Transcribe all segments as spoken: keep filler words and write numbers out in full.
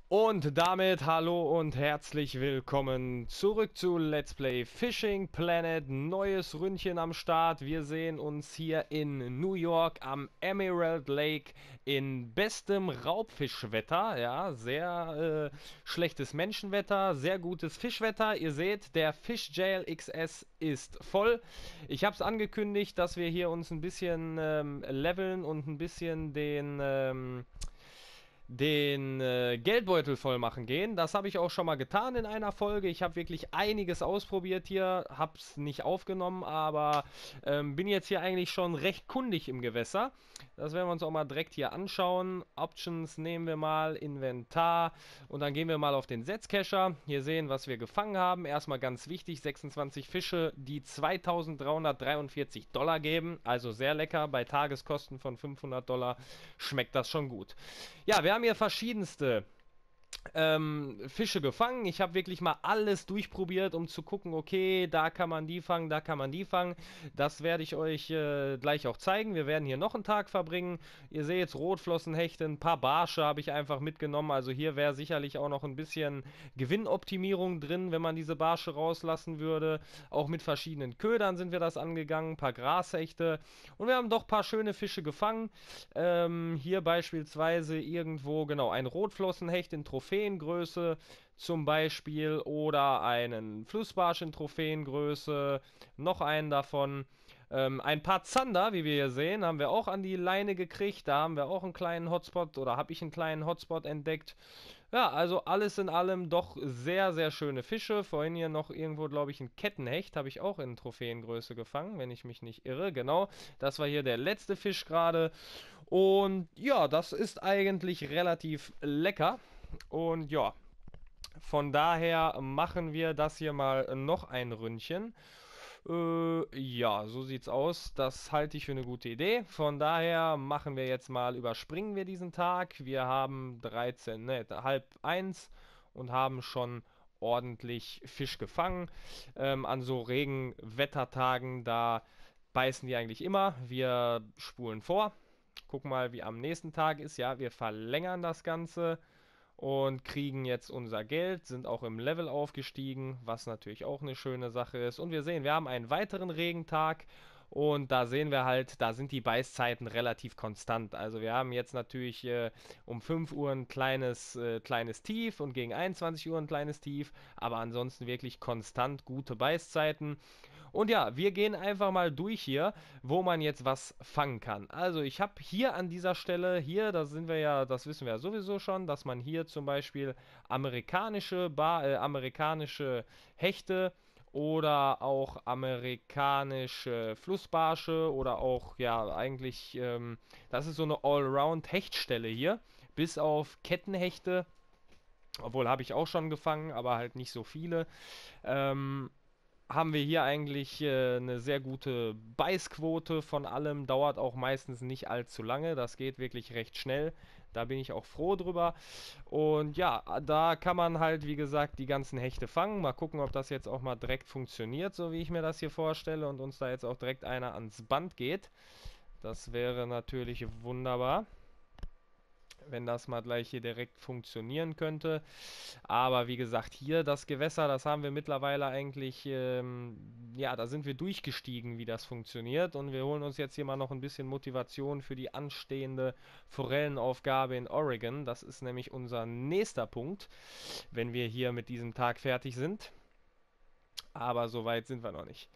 Und damit hallo und herzlich willkommen zurück zu Let's Play Fishing Planet. Neues Ründchen am Start. Wir sehen uns hier in New York am Emerald Lake in bestem Raubfischwetter. Ja, sehr äh, schlechtes Menschenwetter, sehr gutes Fischwetter. Ihr seht, der Fish Jail X S ist voll. Ich habe es angekündigt, dass wir hier uns ein bisschen ähm, leveln und ein bisschen den... Ähm, den äh, Geldbeutel voll machen gehen. Das habe ich auch schon mal getan in einer Folge. Ich habe wirklich einiges ausprobiert hier, habe es nicht aufgenommen, aber ähm, bin jetzt hier eigentlich schon recht kundig im Gewässer. Das werden wir uns auch mal direkt hier anschauen. Options nehmen wir mal, Inventar und dann gehen wir mal auf den Setzcacher. Hier sehen, was wir gefangen haben. Erstmal ganz wichtig, sechsundzwanzig Fische, die zweitausenddreihundertdreiundvierzig Dollar geben. Also sehr lecker. Bei Tageskosten von fünfhundert Dollar schmeckt das schon gut. Ja, wir haben hier verschiedenste ähm, Fische gefangen. Ich habe wirklich mal alles durchprobiert, um zu gucken, okay, da kann man die fangen, da kann man die fangen. Das werde ich euch äh, gleich auch zeigen. Wir werden hier noch einen Tag verbringen. Ihr seht jetzt Rotflossenhechte, ein paar Barsche habe ich einfach mitgenommen. Also hier wäre sicherlich auch noch ein bisschen Gewinnoptimierung drin, wenn man diese Barsche rauslassen würde. Auch mit verschiedenen Ködern sind wir das angegangen, ein paar Grashechte. Und wir haben doch ein paar schöne Fische gefangen. Ähm, hier beispielsweise irgendwo, genau, ein Rotflossenhecht in Trophäengröße zum Beispiel oder einen Flussbarsch in Trophäengröße, noch einen davon. Ähm, ein paar Zander, wie wir hier sehen, haben wir auch an die Leine gekriegt. Da haben wir auch einen kleinen Hotspot oder habe ich einen kleinen Hotspot entdeckt. Ja, also alles in allem doch sehr, sehr schöne Fische. Vorhin hier noch irgendwo, glaube ich, ein Kettenhecht habe ich auch in Trophäengröße gefangen, wenn ich mich nicht irre. Genau, das war hier der letzte Fisch gerade. Und ja, das ist eigentlich relativ lecker. Und ja, von daher machen wir das hier mal noch ein Ründchen. Äh, ja, so sieht's aus. Das halte ich für eine gute Idee. Von daher machen wir jetzt mal, überspringen wir diesen Tag. Wir haben dreizehn, ne, halb eins und haben schon ordentlich Fisch gefangen. Ähm, an so Regenwettertagen, da beißen die eigentlich immer. Wir spulen vor. Gucken mal, wie am nächsten Tag ist. Ja, wir verlängern das Ganze und kriegen jetzt unser Geld, sind auch im Level aufgestiegen, was natürlich auch eine schöne Sache ist. Und wir sehen, wir haben einen weiteren Regentag und da sehen wir halt, da sind die Beißzeiten relativ konstant. Also wir haben jetzt natürlich äh, um fünf Uhr ein kleines, äh, kleines Tief und gegen einundzwanzig Uhr ein kleines Tief, aber ansonsten wirklich konstant gute Beißzeiten. Und ja, wir gehen einfach mal durch hier, wo man jetzt was fangen kann. Also ich habe hier an dieser Stelle, hier, da sind wir ja, das wissen wir ja sowieso schon, dass man hier zum Beispiel amerikanische, Bar, äh, amerikanische Hechte oder auch amerikanische Flussbarsche oder auch, ja, eigentlich, ähm, das ist so eine Allround-Hechtstelle hier, bis auf Kettenhechte, obwohl habe ich auch schon gefangen, aber halt nicht so viele. Ähm, haben wir hier eigentlich äh, eine sehr gute Beißquote von allem, dauert auch meistens nicht allzu lange, das geht wirklich recht schnell, da bin ich auch froh drüber. Und ja, da kann man halt, wie gesagt, die ganzen Hechte fangen. Mal gucken, ob das jetzt auch mal direkt funktioniert, so wie ich mir das hier vorstelle und uns da jetzt auch direkt einer ans Band geht. Das wäre natürlich wunderbar, wenn das mal gleich hier direkt funktionieren könnte. Aber wie gesagt, hier das Gewässer, das haben wir mittlerweile eigentlich, ähm, ja, da sind wir durchgestiegen, wie das funktioniert. Und wir holen uns jetzt hier mal noch ein bisschen Motivation für die anstehende Forellenaufgabe in Oregon. Das ist nämlich unser nächster Punkt, wenn wir hier mit diesem Tag fertig sind. Aber so weit sind wir noch nicht.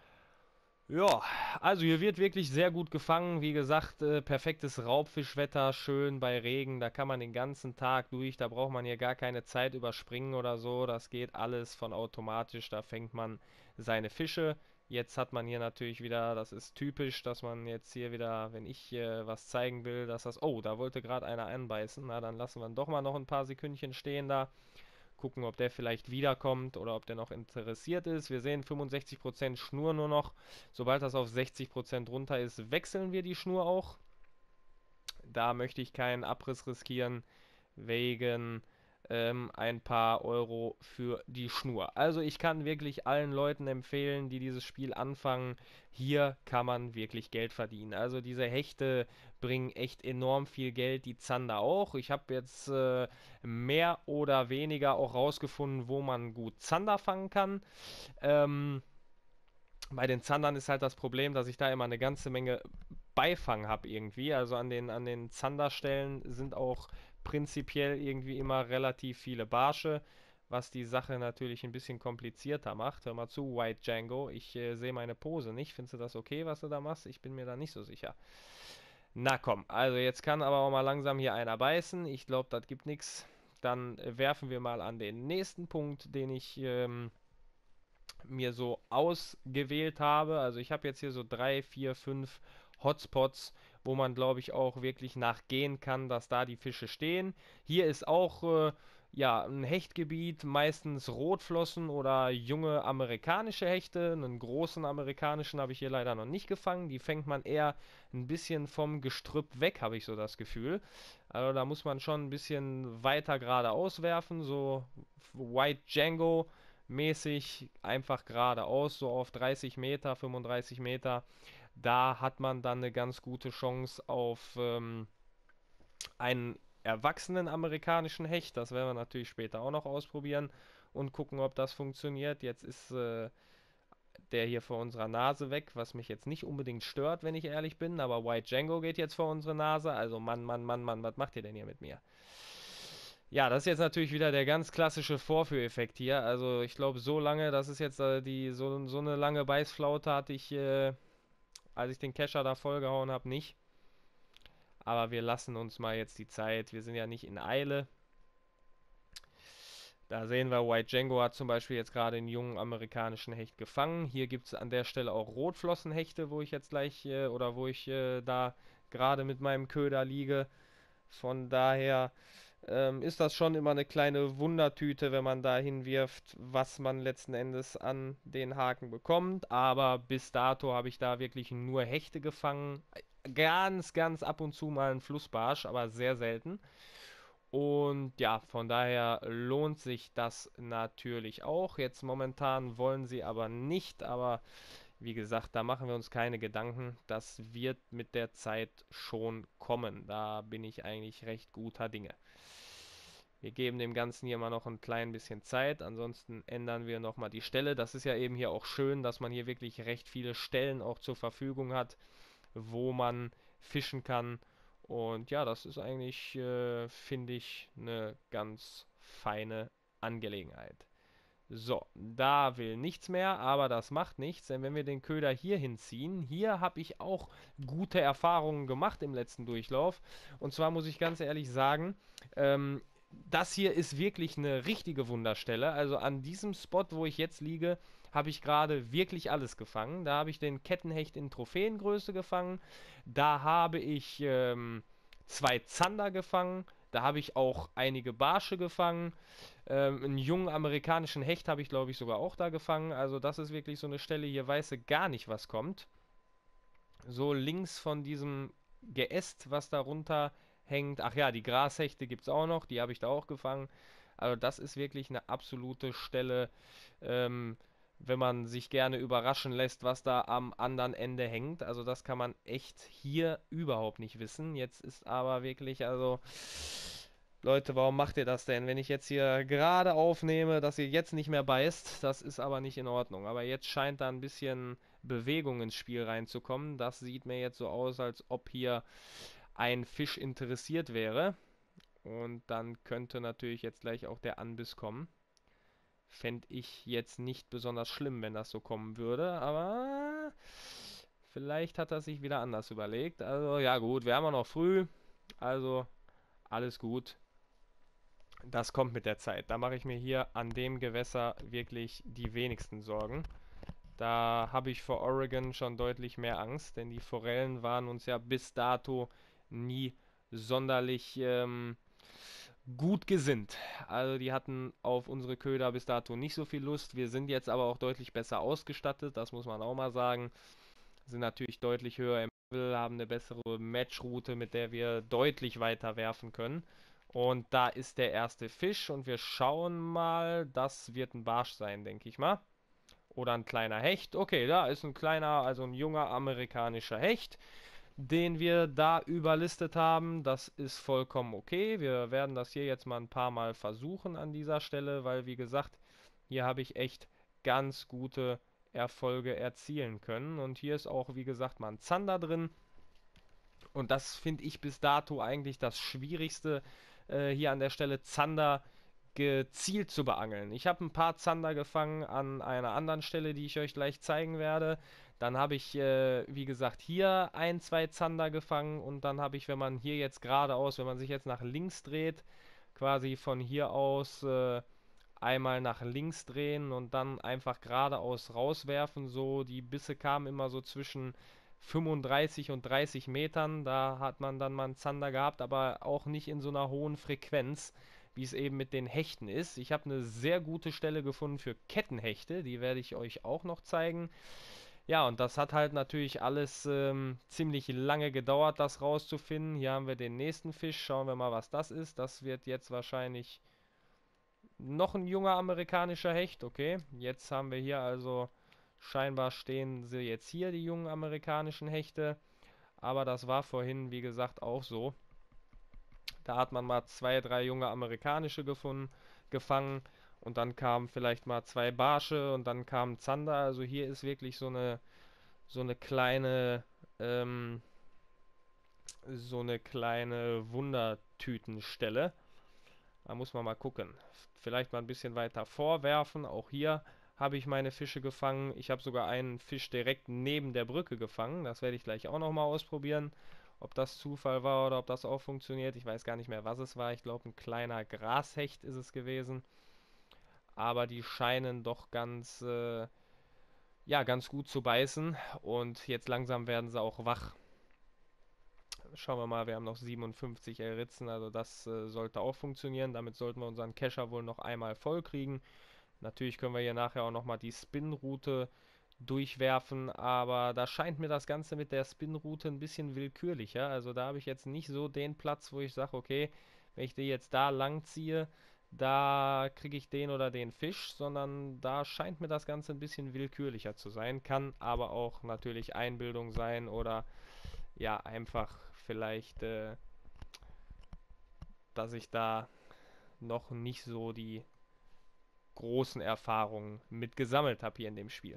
Ja, also hier wird wirklich sehr gut gefangen. Wie gesagt, äh, perfektes Raubfischwetter, schön bei Regen. Da kann man den ganzen Tag durch. Da braucht man hier gar keine Zeit überspringen oder so. Das geht alles von automatisch. Da fängt man seine Fische. Jetzt hat man hier natürlich wieder, das ist typisch, dass man jetzt hier wieder, wenn ich äh, was zeigen will, dass das... Oh, da wollte gerade einer anbeißen. Na, dann lassen wir doch mal noch ein paar Sekündchen stehen da. Gucken, ob der vielleicht wiederkommt oder ob der noch interessiert ist. Wir sehen fünfundsechzig Prozent Schnur nur noch. Sobald das auf sechzig Prozent runter ist, wechseln wir die Schnur auch. Da möchte ich keinen Abriss riskieren, wegen ähm, ein paar Euro für die Schnur. Also ich kann wirklich allen Leuten empfehlen, die dieses Spiel anfangen, hier kann man wirklich Geld verdienen. Also diese Hechte bringen echt enorm viel Geld, die Zander auch. Ich habe jetzt äh, mehr oder weniger auch rausgefunden, wo man gut Zander fangen kann. Ähm, bei den Zandern ist halt das Problem, dass ich da immer eine ganze Menge Beifang habe irgendwie. Also an den, an den Zanderstellen sind auch prinzipiell irgendwie immer relativ viele Barsche, was die Sache natürlich ein bisschen komplizierter macht. Hör mal zu, White Django, ich äh, sehe meine Pose nicht. Findest du das okay, was du da machst? Ich bin mir da nicht so sicher. Na komm, also jetzt kann aber auch mal langsam hier einer beißen. Ich glaube, das gibt nichts. Dann äh, werfen wir mal an den nächsten Punkt, den ich ähm, mir so ausgewählt habe. Also ich habe jetzt hier so drei, vier, fünf Hotspots, wo man, glaube ich, auch wirklich nachgehen kann, dass da die Fische stehen. Hier ist auch äh, ja, ein Hechtgebiet, meistens Rotflossen oder junge amerikanische Hechte. Einen großen amerikanischen habe ich hier leider noch nicht gefangen. Die fängt man eher ein bisschen vom Gestrüpp weg, habe ich so das Gefühl. Also da muss man schon ein bisschen weiter geradeaus werfen, so White Django mäßig einfach geradeaus, so auf dreißig Meter, fünfunddreißig Meter. Da hat man dann eine ganz gute Chance auf ähm, einen erwachsenen amerikanischen Hecht. Das werden wir natürlich später auch noch ausprobieren und gucken, ob das funktioniert. Jetzt ist äh, der hier vor unserer Nase weg, was mich jetzt nicht unbedingt stört, wenn ich ehrlich bin, aber White Django geht jetzt vor unsere Nase. Also Mann, Mann, Mann, Mann, was macht ihr denn hier mit mir? Ja, das ist jetzt natürlich wieder der ganz klassische Vorführeffekt hier. Also ich glaube, so lange, das ist jetzt äh, die so, so eine lange Beißflaute hatte ich, äh, als ich den Kescher da vollgehauen habe, nicht. Aber wir lassen uns mal jetzt die Zeit. Wir sind ja nicht in Eile. Da sehen wir, White Django hat zum Beispiel jetzt gerade einen jungen amerikanischen Hecht gefangen. Hier gibt es an der Stelle auch Rotflossenhechte, wo ich jetzt gleich, äh, oder wo ich äh, da gerade mit meinem Köder liege. Von daher ähm, ist das schon immer eine kleine Wundertüte, wenn man da hinwirft, was man letzten Endes an den Haken bekommt. Aber bis dato habe ich da wirklich nur Hechte gefangen. Ganz, ganz ab und zu mal einen Flussbarsch, aber sehr selten. Und ja, von daher lohnt sich das natürlich auch. Jetzt momentan wollen sie aber nicht, aber wie gesagt, da machen wir uns keine Gedanken. Das wird mit der Zeit schon kommen. Da bin ich eigentlich recht guter Dinge. Wir geben dem Ganzen hier mal noch ein klein bisschen Zeit. Ansonsten ändern wir nochmal die Stelle. Das ist ja eben hier auch schön, dass man hier wirklich recht viele Stellen auch zur Verfügung hat, wo man fischen kann. Und ja, das ist eigentlich, äh, finde ich, eine ganz feine Angelegenheit. So, da will nichts mehr, aber das macht nichts, denn wenn wir den Köder hier hinziehen, hier habe ich auch gute Erfahrungen gemacht im letzten Durchlauf. Und zwar muss ich ganz ehrlich sagen, ähm, das hier ist wirklich eine richtige Wunderstelle. Also an diesem Spot, wo ich jetzt liege, habe ich gerade wirklich alles gefangen. Da habe ich den Kettenhecht in Trophäengröße gefangen. Da habe ich ähm, zwei Zander gefangen. Da habe ich auch einige Barsche gefangen. Ähm, einen jungen amerikanischen Hecht habe ich, glaube ich, sogar auch da gefangen. Also das ist wirklich so eine Stelle, hier weißt du gar nicht, was kommt. So links von diesem Geäst, was da runter hängt. Ach ja, die Grashechte gibt es auch noch, die habe ich da auch gefangen. Also das ist wirklich eine absolute Stelle, ähm, wenn man sich gerne überraschen lässt, was da am anderen Ende hängt. Also das kann man echt hier überhaupt nicht wissen. Jetzt ist aber wirklich, also Leute, warum macht ihr das denn? Wenn ich jetzt hier gerade aufnehme, dass ihr jetzt nicht mehr beißt, das ist aber nicht in Ordnung. Aber jetzt scheint da ein bisschen Bewegung ins Spiel reinzukommen. Das sieht mir jetzt so aus, als ob hier ein Fisch interessiert wäre. Und dann könnte natürlich jetzt gleich auch der Anbiss kommen. Fände ich jetzt nicht besonders schlimm, wenn das so kommen würde, aber vielleicht hat er sich wieder anders überlegt. Also ja gut, wir haben ja noch früh, also alles gut. Das kommt mit der Zeit. Da mache ich mir hier an dem Gewässer wirklich die wenigsten Sorgen. Da habe ich vor Oregon schon deutlich mehr Angst, denn die Forellen waren uns ja bis dato nie sonderlich ähm, gut gesinnt. Also die hatten auf unsere Köder bis dato nicht so viel Lust. Wir sind jetzt aber auch deutlich besser ausgestattet, das muss man auch mal sagen. Sind natürlich deutlich höher im Level, haben eine bessere Matchroute, mit der wir deutlich weiter werfen können. Und da ist der erste Fisch und wir schauen mal, das wird ein Barsch sein, denke ich mal. Oder ein kleiner Hecht. Okay, da ist ein kleiner, also ein junger amerikanischer Hecht, den wir da überlistet haben. Das ist vollkommen okay. Wir werden das hier jetzt mal ein paar Mal versuchen an dieser Stelle, weil wie gesagt, hier habe ich echt ganz gute Erfolge erzielen können. Und hier ist auch, wie gesagt, mal ein Zander drin. Und das finde ich bis dato eigentlich das Schwierigste äh, hier an der Stelle, Zander gezielt zu beangeln. Ich habe ein paar Zander gefangen an einer anderen Stelle, die ich euch gleich zeigen werde. Dann habe ich, äh, wie gesagt, hier ein, zwei Zander gefangen und dann habe ich, wenn man hier jetzt geradeaus, wenn man sich jetzt nach links dreht, quasi von hier aus äh, einmal nach links drehen und dann einfach geradeaus rauswerfen. So, die Bisse kamen immer so zwischen fünfunddreißig und dreißig Metern. Da hat man dann mal einen Zander gehabt, aber auch nicht in so einer hohen Frequenz, wie es eben mit den Hechten ist. Ich habe eine sehr gute Stelle gefunden für Kettenhechte, die werde ich euch auch noch zeigen. Ja, und das hat halt natürlich alles ähm, ziemlich lange gedauert, das rauszufinden. Hier haben wir den nächsten Fisch. Schauen wir mal, was das ist. Das wird jetzt wahrscheinlich noch ein junger amerikanischer Hecht. Okay, jetzt haben wir hier also scheinbar stehen sie jetzt hier, die jungen amerikanischen Hechte. Aber das war vorhin, wie gesagt, auch so. Da hat man mal zwei, drei junge amerikanische gefunden, gefangen und dann kamen vielleicht mal zwei Barsche und dann kam Zander. Also hier ist wirklich so eine so eine kleine ähm, so eine kleine Wundertütenstelle. Da muss man mal gucken. Vielleicht mal ein bisschen weiter vorwerfen. Auch hier habe ich meine Fische gefangen. Ich habe sogar einen Fisch direkt neben der Brücke gefangen. Das werde ich gleich auch nochmal ausprobieren. Ob das Zufall war oder ob das auch funktioniert. Ich weiß gar nicht mehr, was es war. Ich glaube, ein kleiner Grashecht ist es gewesen. Aber die scheinen doch ganz, äh, ja, ganz gut zu beißen. Und jetzt langsam werden sie auch wach. Schauen wir mal, wir haben noch siebenundfünfzig Ritzen, also das äh, sollte auch funktionieren. Damit sollten wir unseren Kescher wohl noch einmal voll kriegen. Natürlich können wir hier nachher auch nochmal die Spin-Route durchwerfen, aber da scheint mir das Ganze mit der Spin-Route ein bisschen willkürlicher. Also da habe ich jetzt nicht so den Platz, wo ich sage, okay, wenn ich die jetzt da lang ziehe, da kriege ich den oder den Fisch, sondern da scheint mir das Ganze ein bisschen willkürlicher zu sein. Kann aber auch natürlich Einbildung sein oder ja, einfach vielleicht, äh, dass ich da noch nicht so die großen Erfahrungen mit gesammelt habe hier in dem Spiel.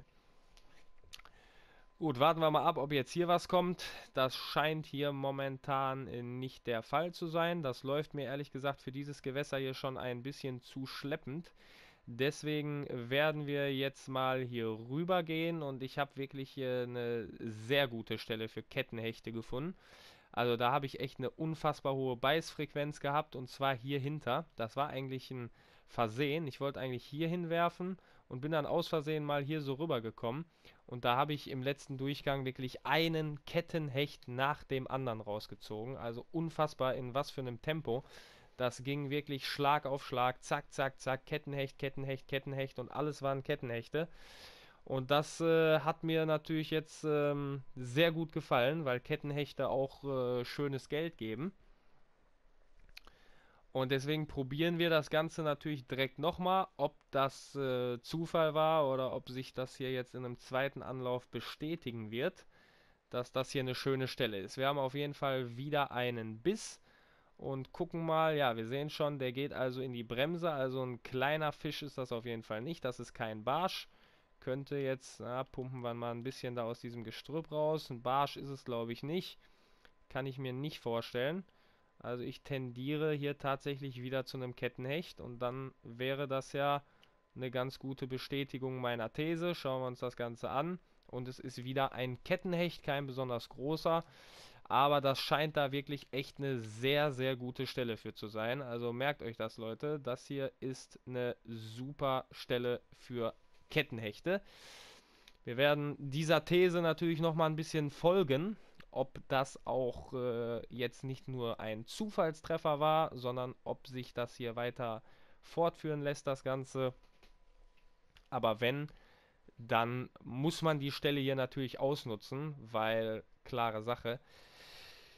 Gut, warten wir mal ab, ob jetzt hier was kommt. Das scheint hier momentan äh, nicht der Fall zu sein. Das läuft mir ehrlich gesagt für dieses Gewässer hier schon ein bisschen zu schleppend. Deswegen werden wir jetzt mal hier rüber gehen und ich habe wirklich hier eine sehr gute Stelle für Kettenhechte gefunden. Also da habe ich echt eine unfassbar hohe Beißfrequenz gehabt und zwar hier hinter. Das war eigentlich ein Versehen. Ich wollte eigentlich hier hinwerfen und bin dann aus Versehen mal hier so rüber gekommen. Und da habe ich im letzten Durchgang wirklich einen Kettenhecht nach dem anderen rausgezogen. Also unfassbar in was für einem Tempo. Das ging wirklich Schlag auf Schlag, zack, zack, zack, Kettenhecht, Kettenhecht, Kettenhecht und alles waren Kettenhechte. Und das äh, hat mir natürlich jetzt ähm, sehr gut gefallen, weil Kettenhechte auch äh, schönes Geld geben. Und deswegen probieren wir das Ganze natürlich direkt nochmal, ob das äh, Zufall war oder ob sich das hier jetzt in einem zweiten Anlauf bestätigen wird, dass das hier eine schöne Stelle ist. Wir haben auf jeden Fall wieder einen Biss und gucken mal, ja, wir sehen schon, der geht also in die Bremse, also ein kleiner Fisch ist das auf jeden Fall nicht, das ist kein Barsch. Könnte jetzt, na, pumpen wir mal ein bisschen da aus diesem Gestrüpp raus. Ein Barsch ist es, glaube ich, nicht. Kann ich mir nicht vorstellen. Also ich tendiere hier tatsächlich wieder zu einem Kettenhecht und dann wäre das ja eine ganz gute Bestätigung meiner These. Schauen wir uns das Ganze an. Und es ist wieder ein Kettenhecht, kein besonders großer. Aber das scheint da wirklich echt eine sehr, sehr gute Stelle für zu sein. Also merkt euch das, Leute. Das hier ist eine super Stelle für Kettenhechte. Wir werden dieser These natürlich noch mal ein bisschen folgen, ob das auch äh, jetzt nicht nur ein Zufallstreffer war, sondern ob sich das hier weiter fortführen lässt, das Ganze. Aber wenn, dann muss man die Stelle hier natürlich ausnutzen, weil, klare Sache,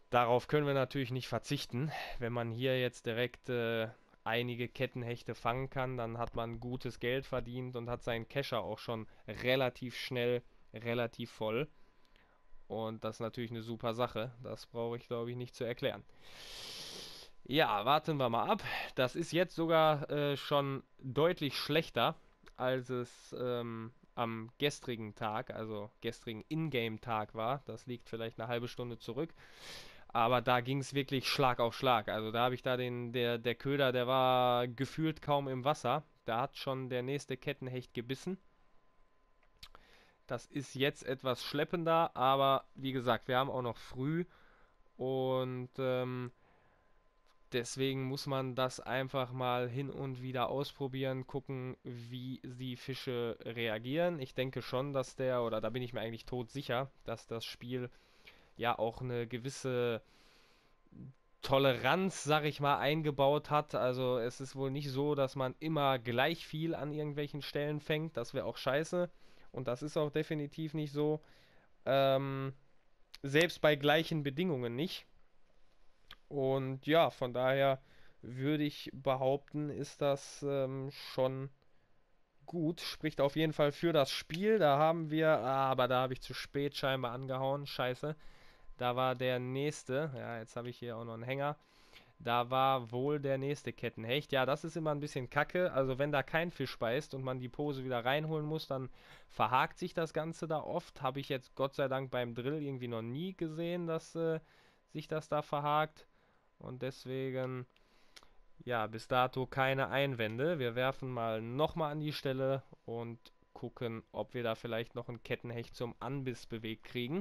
Darauf können wir natürlich nicht verzichten. Wenn man hier jetzt direkt äh, einige Kettenhechte fangen kann, dann hat man gutes Geld verdient und hat seinen Kescher auch schon relativ schnell, relativ voll. Und das ist natürlich eine super Sache. Das brauche ich, glaube ich, nicht zu erklären. Ja, warten wir mal ab. Das ist jetzt sogar äh, schon deutlich schlechter, als es ähm, am gestrigen Tag, also gestrigen Ingame-Tag war. Das liegt vielleicht eine halbe Stunde zurück. Aber da ging es wirklich Schlag auf Schlag. Also da habe ich da den, der, der Köder, der war gefühlt kaum im Wasser. Da hat schon der nächste Kettenhecht gebissen. Das ist jetzt etwas schleppender, aber wie gesagt, wir haben auch noch früh und ähm, deswegen muss man das einfach mal hin und wieder ausprobieren, gucken, wie die Fische reagieren. Ich denke schon, dass der, oder da bin ich mir eigentlich todsicher, dass das Spiel ja auch eine gewisse Toleranz, sag ich mal, eingebaut hat. Also es ist wohl nicht so, dass man immer gleich viel an irgendwelchen Stellen fängt. Das wäre auch scheiße. Und das ist auch definitiv nicht so. Ähm, Selbst bei gleichen Bedingungen nicht. Und ja, von daher würde ich behaupten, ist das ähm, schon gut. Spricht auf jeden Fall für das Spiel. Da haben wir, ah, aber da habe ich zu spät scheinbar angehauen. Scheiße. Da war der nächste. Ja, jetzt habe ich hier auch noch einen Hänger. Da war wohl der nächste Kettenhecht. Ja, das ist immer ein bisschen kacke. Also wenn da kein Fisch beißt und man die Pose wieder reinholen muss, dann verhakt sich das Ganze da oft. Habe ich jetzt Gott sei Dank beim Drill irgendwie noch nie gesehen, dass äh, sich das da verhakt. Und deswegen, ja, bis dato keine Einwände. Wir werfen mal nochmal an die Stelle und gucken, ob wir da vielleicht noch einen Kettenhecht zum Anbiss bewegt kriegen.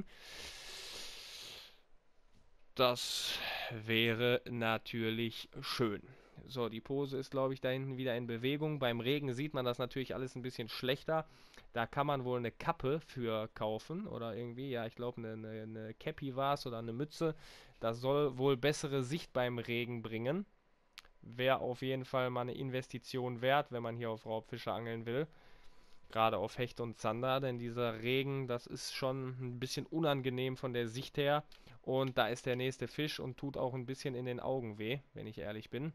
Das wäre natürlich schön. So, die Pose ist, glaube ich, da hinten wieder in Bewegung. Beim Regen sieht man das natürlich alles ein bisschen schlechter. Da kann man wohl eine Kappe für kaufen oder irgendwie, ja, ich glaube, eine, eine, eine Cappy war es oder eine Mütze. Das soll wohl bessere Sicht beim Regen bringen. Wäre auf jeden Fall mal eine Investition wert, wenn man hier auf Raubfische angeln will. Gerade auf Hecht und Zander, denn dieser Regen, das ist schon ein bisschen unangenehm von der Sicht her. Und da ist der nächste Fisch und tut auch ein bisschen in den Augen weh, wenn ich ehrlich bin.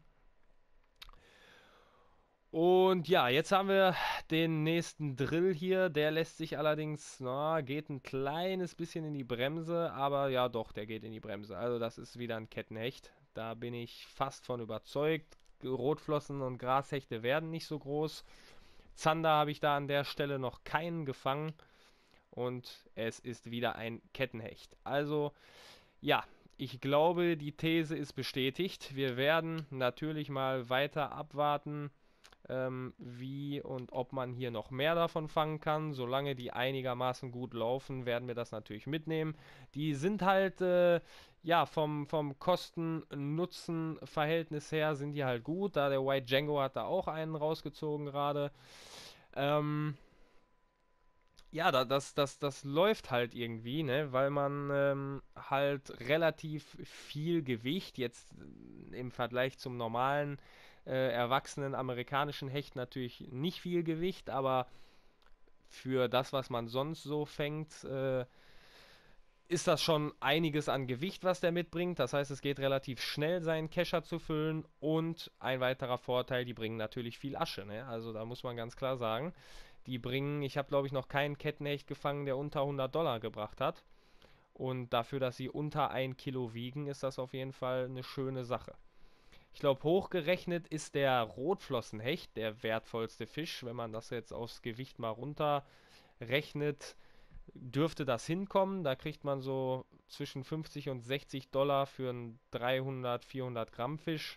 Und ja, jetzt haben wir den nächsten Drill hier. Der lässt sich allerdings, na, geht ein kleines bisschen in die Bremse, aber ja doch, der geht in die Bremse. Also das ist wieder ein Kettenhecht. Da bin ich fast von überzeugt. Rotflossen und Grashechte werden nicht so groß. Zander habe ich da an der Stelle noch keinen gefangen. Und es ist wieder ein Kettenhecht. Also ja, ich glaube, die These ist bestätigt. Wir werden natürlich mal weiter abwarten, ähm, wie und ob man hier noch mehr davon fangen kann. Solange die einigermaßen gut laufen, werden wir das natürlich mitnehmen. Die sind halt, äh, ja, vom, vom Kosten-Nutzen-Verhältnis her sind die halt gut. Da der White Django hat da auch einen rausgezogen gerade. Ähm, ja, da, das, das, das läuft halt irgendwie, ne? Weil man ähm, halt relativ viel Gewicht, jetzt äh, im Vergleich zum normalen, äh, erwachsenen amerikanischen Hecht natürlich nicht viel Gewicht, aber für das, was man sonst so fängt, äh, ist das schon einiges an Gewicht, was der mitbringt. Das heißt, es geht relativ schnell, seinen Kescher zu füllen. Und ein weiterer Vorteil, die bringen natürlich viel Asche, ne? Also da muss man ganz klar sagen, die bringen, ich habe glaube ich noch keinen Kettenhecht gefangen, der unter hundert Dollar gebracht hat. Und dafür, dass sie unter ein Kilo wiegen, ist das auf jeden Fall eine schöne Sache. Ich glaube, hochgerechnet ist der Rotflossenhecht der wertvollste Fisch. Wenn man das jetzt aufs Gewicht mal runterrechnet, dürfte das hinkommen. Da kriegt man so zwischen fünfzig und sechzig Dollar für einen dreihundert, vierhundert Gramm Fisch.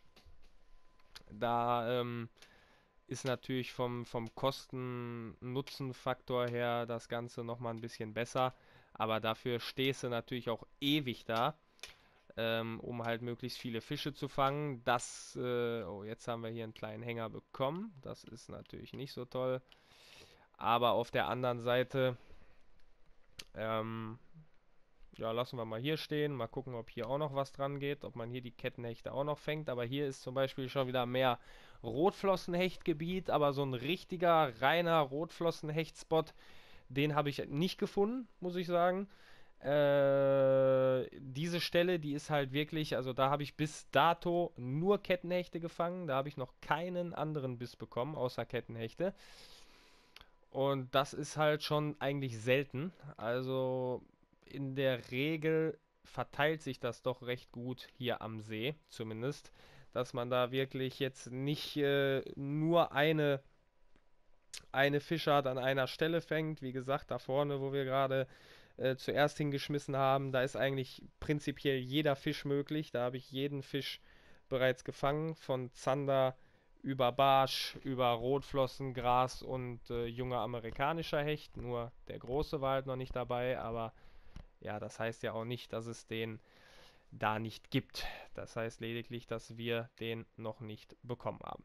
Da ähm, ist natürlich vom, vom Kosten-Nutzen-Faktor her das Ganze nochmal ein bisschen besser. Aber dafür stehst du natürlich auch ewig da, ähm, um halt möglichst viele Fische zu fangen. Das, äh, oh, jetzt haben wir hier einen kleinen Hänger bekommen. Das ist natürlich nicht so toll. Aber auf der anderen Seite, ähm, ja, lassen wir mal hier stehen. Mal gucken, ob hier auch noch was dran geht. Ob man hier die Kettenhechte auch noch fängt. Aber hier ist zum Beispiel schon wieder mehr Rotflossenhechtgebiet. Aber so ein richtiger, reiner Rotflossenhechtspot, den habe ich nicht gefunden, muss ich sagen. Äh, diese Stelle, die ist halt wirklich, also da habe ich bis dato nur Kettenhechte gefangen. Da habe ich noch keinen anderen Biss bekommen, außer Kettenhechte. Und das ist halt schon eigentlich selten. Also in der Regel verteilt sich das doch recht gut hier am See, zumindest. Dass man da wirklich jetzt nicht äh, nur eine, eine Fischart an einer Stelle fängt. Wie gesagt, da vorne, wo wir gerade äh, zuerst hingeschmissen haben, da ist eigentlich prinzipiell jeder Fisch möglich. Da habe ich jeden Fisch bereits gefangen, von Zander über Barsch, über Rotflossen, Gras und äh, junger amerikanischer Hecht. Nur der große war halt noch nicht dabei, aber ja, das heißt ja auch nicht, dass es den da nicht gibt. Das heißt lediglich, dass wir den noch nicht bekommen haben.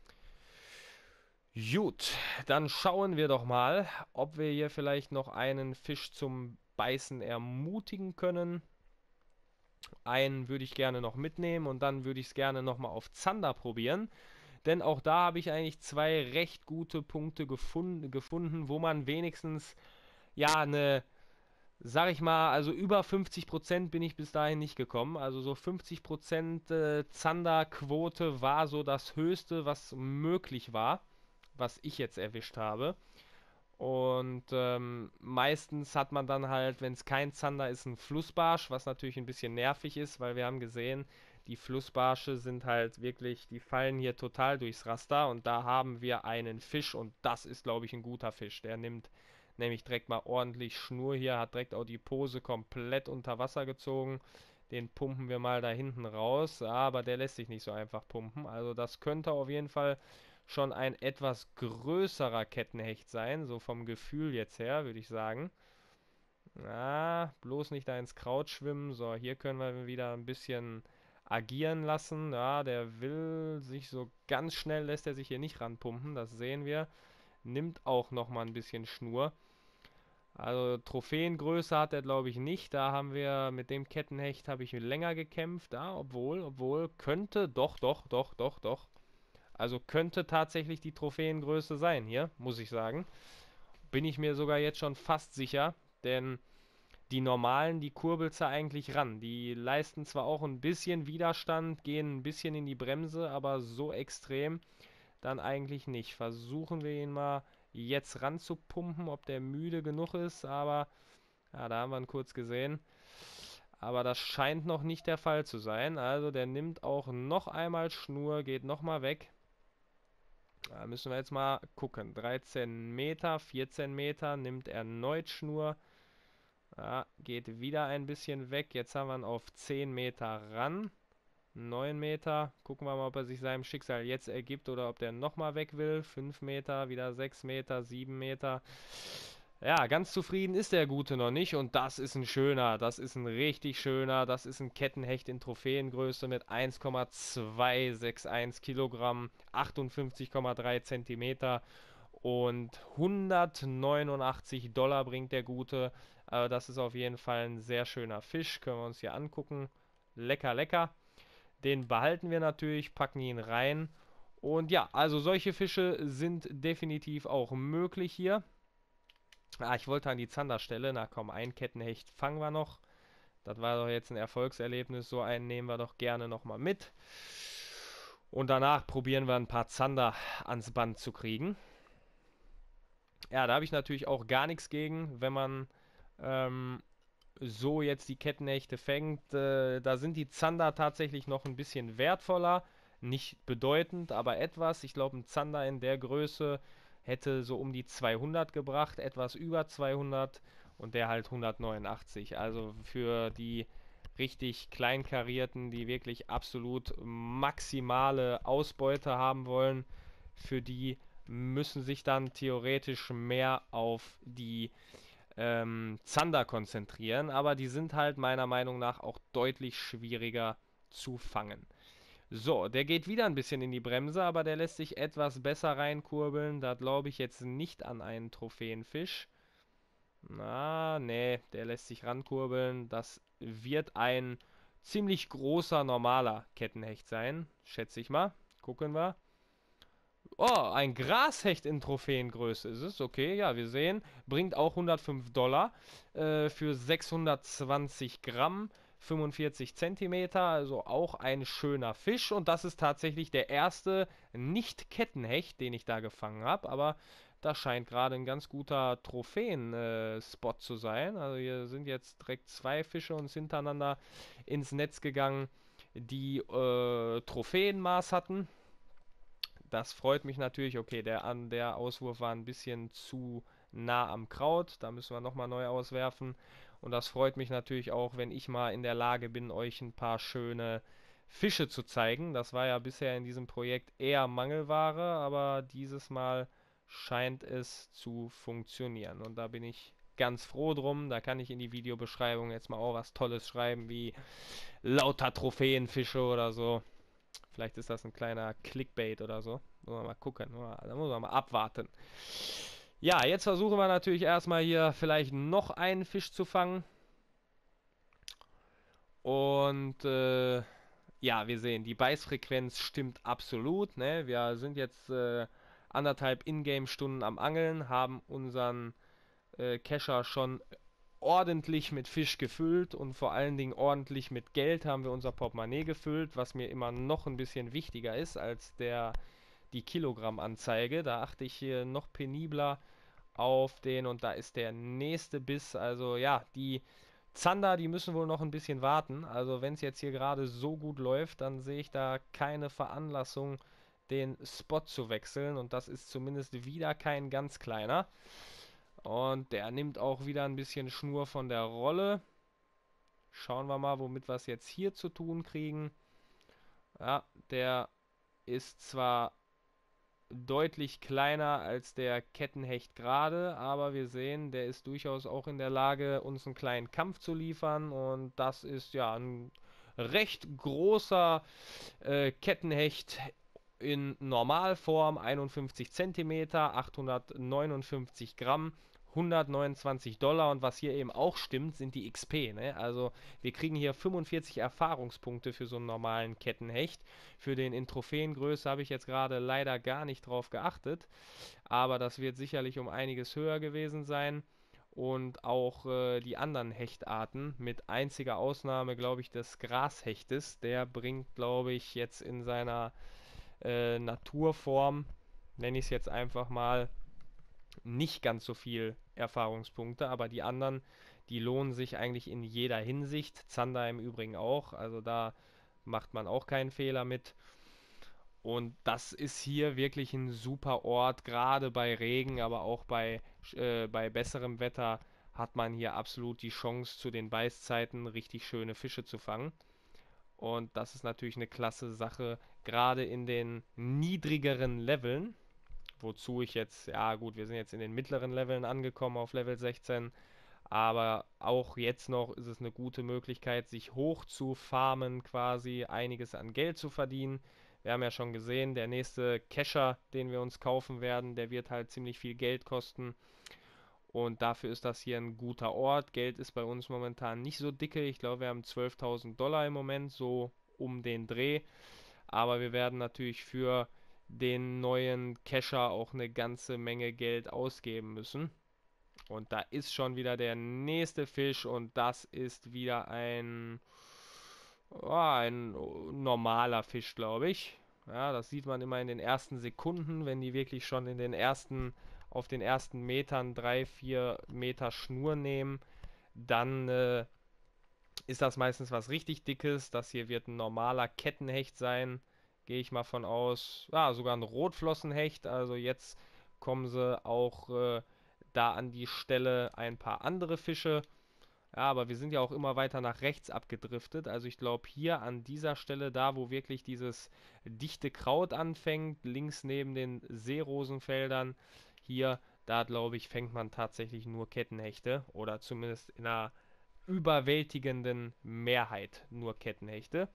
Gut, dann schauen wir doch mal, ob wir hier vielleicht noch einen Fisch zum Beißen ermutigen können. Einen würde ich gerne noch mitnehmen und dann würde ich es gerne nochmal auf Zander probieren. Denn auch da habe ich eigentlich zwei recht gute Punkte gefund, gefunden, wo man wenigstens, ja, eine, sag ich mal, also über fünfzig Prozent bin ich bis dahin nicht gekommen. Also so fünfzig Prozent äh, Zanderquote war so das Höchste, was möglich war, was ich jetzt erwischt habe. Und ähm, meistens hat man dann halt, wenn es kein Zander ist, einen Flussbarsch, was natürlich ein bisschen nervig ist, weil wir haben gesehen, die Flussbarsche sind halt wirklich, die fallen hier total durchs Raster und da haben wir einen Fisch und das ist, glaube ich, ein guter Fisch. Der nimmt nämlich direkt mal ordentlich Schnur hier, hat direkt auch die Pose komplett unter Wasser gezogen. Den pumpen wir mal da hinten raus, aber der lässt sich nicht so einfach pumpen. Also das könnte auf jeden Fall schon ein etwas größerer Kettenhecht sein, so vom Gefühl jetzt her, würde ich sagen. Na, bloß nicht da ins Kraut schwimmen. So, hier können wir wieder ein bisschen agieren lassen. Ja, der will sich so ganz schnell, lässt er sich hier nicht ranpumpen, das sehen wir. Nimmt auch nochmal ein bisschen Schnur. Also Trophäengröße hat er glaube ich nicht. Da haben wir mit dem Kettenhecht habe ich länger gekämpft. Ja, obwohl, obwohl, könnte, doch, doch, doch, doch, doch. Also könnte tatsächlich die Trophäengröße sein hier, muss ich sagen. Bin ich mir sogar jetzt schon fast sicher, denn die normalen, die kurbelst du eigentlich ran. Die leisten zwar auch ein bisschen Widerstand, gehen ein bisschen in die Bremse, aber so extrem dann eigentlich nicht. Versuchen wir ihn mal jetzt ranzupumpen, ob der müde genug ist, aber ja, da haben wir ihn kurz gesehen. Aber das scheint noch nicht der Fall zu sein. Also der nimmt auch noch einmal Schnur, geht nochmal weg. Da müssen wir jetzt mal gucken. dreizehn Meter, vierzehn Meter, nimmt erneut Schnur. Ja, geht wieder ein bisschen weg. Jetzt haben wir ihn auf zehn Meter ran. neun Meter. Gucken wir mal, ob er sich seinem Schicksal jetzt ergibt oder ob der nochmal weg will. fünf Meter, wieder sechs Meter, sieben Meter. Ja, ganz zufrieden ist der Gute noch nicht und das ist ein schöner, das ist ein richtig schöner, das ist ein Kettenhecht in Trophäengröße mit eins Komma zweihunderteinundsiebzig Kilogramm, achtundfünfzig Komma drei Zentimeter und hundertneunundachtzig Dollar bringt der Gute. Äh, das ist auf jeden Fall ein sehr schöner Fisch, können wir uns hier angucken. Lecker, lecker. Den behalten wir natürlich, packen ihn rein. Und ja, also solche Fische sind definitiv auch möglich hier. Ah, ich wollte an die Zanderstelle. Na komm, ein Kettenhecht fangen wir noch. Das war doch jetzt ein Erfolgserlebnis. So einen nehmen wir doch gerne nochmal mit. Und danach probieren wir ein paar Zander ans Band zu kriegen. Ja, da habe ich natürlich auch gar nichts gegen, wenn man ähm, so jetzt die Kettenhechte fängt. Äh, da sind die Zander tatsächlich noch ein bisschen wertvoller. Nicht bedeutend, aber etwas. Ich glaube, ein Zander in der Größe hätte so um die zweihundert gebracht, etwas über zweihundert und der halt hundertneunundachtzig. Also für die richtig kleinkarierten, die wirklich absolut maximale Ausbeute haben wollen, für die müssen sich dann theoretisch mehr auf die ähm, Zander konzentrieren, aber die sind halt meiner Meinung nach auch deutlich schwieriger zu fangen. So, der geht wieder ein bisschen in die Bremse, aber der lässt sich etwas besser reinkurbeln. Da glaube ich jetzt nicht an einen Trophäenfisch. Na, nee, der lässt sich rankurbeln. Das wird ein ziemlich großer, normaler Kettenhecht sein, schätze ich mal. Gucken wir. Oh, ein Grashecht in Trophäengröße ist es. Okay, ja, wir sehen. Bringt auch hundertfünf Dollar äh, für sechshundertzwanzig Gramm, fünfundvierzig Zentimeter. Also auch ein schöner Fisch. Und das ist tatsächlich der erste Nicht-Kettenhecht, den ich da gefangen habe. Aber das scheint gerade ein ganz guter Trophäen-Spot zu sein. Also hier sind jetzt direkt zwei Fische uns hintereinander ins Netz gegangen, die äh, Trophäenmaß hatten. Das freut mich natürlich. Okay, der, an, der Auswurf war ein bisschen zu nah am Kraut. Da müssen wir nochmal neu auswerfen. Und das freut mich natürlich auch, wenn ich mal in der Lage bin, euch ein paar schöne Fische zu zeigen. Das war ja bisher in diesem Projekt eher Mangelware, aber dieses Mal scheint es zu funktionieren. Und da bin ich ganz froh drum. Da kann ich in die Videobeschreibung jetzt mal auch was Tolles schreiben, wie lauter Trophäenfische oder so. Vielleicht ist das ein kleiner Clickbait oder so. Muss man mal gucken. Da muss man mal abwarten. Ja, jetzt versuchen wir natürlich erstmal hier vielleicht noch einen Fisch zu fangen. Und äh, ja, wir sehen, die Beißfrequenz stimmt absolut. Ne? Wir sind jetzt äh, anderthalb Ingame-Stunden am Angeln, haben unseren äh, Kescher schon ordentlich mit Fisch gefüllt und vor allen Dingen ordentlich mit Geld haben wir unser Portemonnaie gefüllt, was mir immer noch ein bisschen wichtiger ist als der die Kilogrammanzeige. Da achte ich hier noch penibler auf den und da ist der nächste Biss. Also ja, die Zander, die müssen wohl noch ein bisschen warten. Also wenn es jetzt hier gerade so gut läuft, dann sehe ich da keine Veranlassung, den Spot zu wechseln. Und das ist zumindest wieder kein ganz kleiner. Und der nimmt auch wieder ein bisschen Schnur von der Rolle. Schauen wir mal, womit wir es jetzt hier zu tun kriegen. Ja, der ist zwar deutlich kleiner als der Kettenhecht gerade, aber wir sehen, der ist durchaus auch in der Lage, uns einen kleinen Kampf zu liefern und das ist ja ein recht großer äh, Kettenhecht in Normalform, einundfünfzig Zentimeter, achthundertneunundfünfzig Gramm, hundertneunundzwanzig Dollar und was hier eben auch stimmt, sind die X P. Ne? Also wir kriegen hier fünfundvierzig Erfahrungspunkte für so einen normalen Kettenhecht. Für den in Trophäengröße habe ich jetzt gerade leider gar nicht drauf geachtet, aber das wird sicherlich um einiges höher gewesen sein. Und auch äh, die anderen Hechtarten, mit einziger Ausnahme, glaube ich, des Grashechtes, der bringt, glaube ich, jetzt in seiner äh, Naturform, nenne ich es jetzt einfach mal, nicht ganz so viel Erfahrungspunkte, aber die anderen, die lohnen sich eigentlich in jeder Hinsicht. Zander im Übrigen auch, also da macht man auch keinen Fehler mit. Und das ist hier wirklich ein super Ort, gerade bei Regen, aber auch bei, äh, bei besserem Wetter hat man hier absolut die Chance, zu den Beißzeiten richtig schöne Fische zu fangen. Und das ist natürlich eine klasse Sache, gerade in den niedrigeren Leveln, wozu ich jetzt, ja gut, wir sind jetzt in den mittleren Leveln angekommen auf Level sechzehn, aber auch jetzt noch ist es eine gute Möglichkeit, sich hoch zu farmen, quasi einiges an Geld zu verdienen. Wir haben ja schon gesehen, der nächste Kescher, den wir uns kaufen werden, der wird halt ziemlich viel Geld kosten. Und dafür ist das hier ein guter Ort. Geld ist bei uns momentan nicht so dicke. Ich glaube, wir haben zwölftausend Dollar im Moment, so um den Dreh. Aber wir werden natürlich für den neuen Kescher auch eine ganze Menge Geld ausgeben müssen. Und da ist schon wieder der nächste Fisch und das ist wieder ein, oh, ein normaler Fisch, glaube ich. Ja, das sieht man immer in den ersten Sekunden, wenn die wirklich schon in den ersten, auf den ersten Metern drei, vier Meter Schnur nehmen, dann äh, ist das meistens was richtig Dickes. Das hier wird ein normaler Kettenhecht sein, gehe ich mal von aus. Ja, sogar ein Rotflossenhecht. Also jetzt kommen sie auch äh, da an die Stelle ein paar andere Fische. Ja, aber wir sind ja auch immer weiter nach rechts abgedriftet. Also ich glaube hier an dieser Stelle, da wo wirklich dieses dichte Kraut anfängt, links neben den Seerosenfeldern, hier, da glaube ich, fängt man tatsächlich nur Kettenhechte oder zumindest in einer überwältigenden Mehrheit nur Kettenhechte.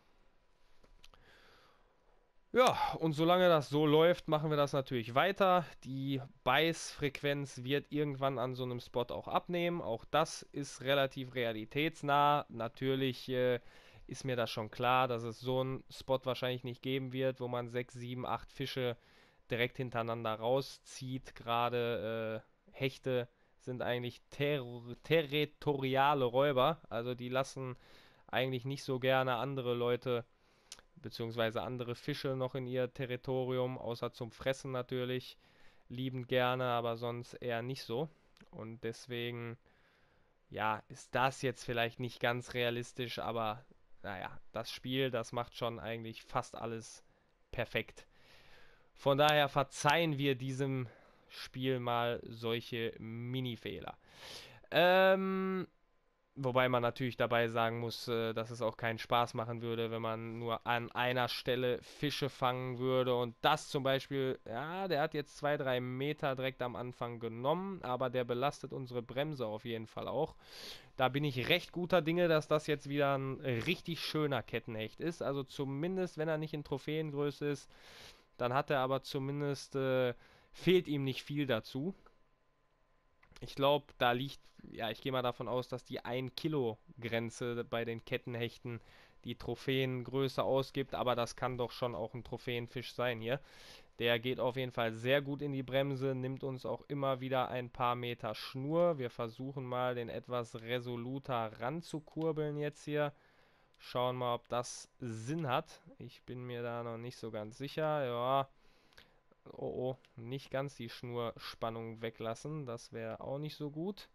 Ja, und solange das so läuft, machen wir das natürlich weiter. Die Beißfrequenz wird irgendwann an so einem Spot auch abnehmen. Auch das ist relativ realitätsnah. Natürlich äh, ist mir das schon klar, dass es so einen Spot wahrscheinlich nicht geben wird, wo man sechs, sieben, acht Fische direkt hintereinander rauszieht. Gerade äh, Hechte sind eigentlich ter territoriale Räuber, also die lassen eigentlich nicht so gerne andere Leute beziehungsweise andere Fische noch in ihr Territorium, außer zum Fressen natürlich, liebend gerne, aber sonst eher nicht so. Und deswegen, ja, ist das jetzt vielleicht nicht ganz realistisch, aber naja, das Spiel, das macht schon eigentlich fast alles perfekt. Von daher verzeihen wir diesem Spiel mal solche Mini-Fehler. Ähm, Wobei man natürlich dabei sagen muss, äh, dass es auch keinen Spaß machen würde, wenn man nur an einer Stelle Fische fangen würde. Und das zum Beispiel, ja, der hat jetzt zwei, drei Meter direkt am Anfang genommen, aber der belastet unsere Bremse auf jeden Fall auch. Da bin ich recht guter Dinge, dass das jetzt wieder ein richtig schöner Kettenhecht ist. Also zumindest, wenn er nicht in Trophäengröße ist, dann hat er aber zumindest, äh, fehlt ihm nicht viel dazu. Ich glaube, da liegt, ja, ich gehe mal davon aus, dass die ein Kilo Grenze bei den Kettenhechten die Trophäengröße ausgibt, aber das kann doch schon auch ein Trophäenfisch sein hier. Der geht auf jeden Fall sehr gut in die Bremse, nimmt uns auch immer wieder ein paar Meter Schnur. Wir versuchen mal, den etwas resoluter ranzukurbeln jetzt hier. Schauen mal, ob das Sinn hat. Ich bin mir da noch nicht so ganz sicher. Ja, oh, oh, nicht ganz die Schnurspannung weglassen. Das wäre auch nicht so gut.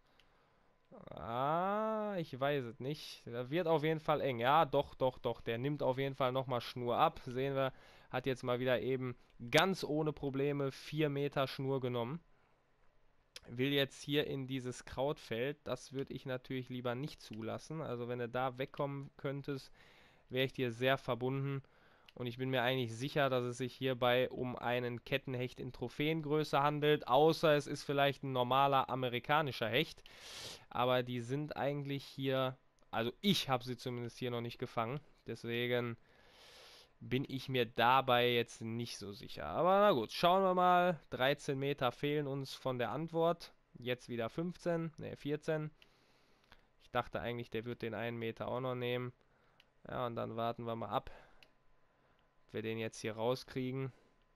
Ah, ich weiß es nicht. Das wird auf jeden Fall eng. Ja, doch, doch, doch. Der nimmt auf jeden Fall nochmal Schnur ab. Sehen wir, hat jetzt mal wieder eben ganz ohne Probleme vier Meter Schnur genommen. Will jetzt hier in dieses Krautfeld. Das würde ich natürlich lieber nicht zulassen. Also wenn du da wegkommen könntest, wäre ich dir sehr verbunden. Und ich bin mir eigentlich sicher, dass es sich hierbei um einen Kettenhecht in Trophäengröße handelt, außer es ist vielleicht ein normaler amerikanischer Hecht. Aber die sind eigentlich hier, also ich habe sie zumindest hier noch nicht gefangen. Deswegen bin ich mir dabei jetzt nicht so sicher. Aber na gut, schauen wir mal. dreizehn Meter fehlen uns von der Antwort. Jetzt wieder fünfzehn, ne vierzehn. Ich dachte eigentlich, der wird den einen Meter auch noch nehmen. Ja, und dann warten wir mal ab, wir den jetzt hier rauskriegen.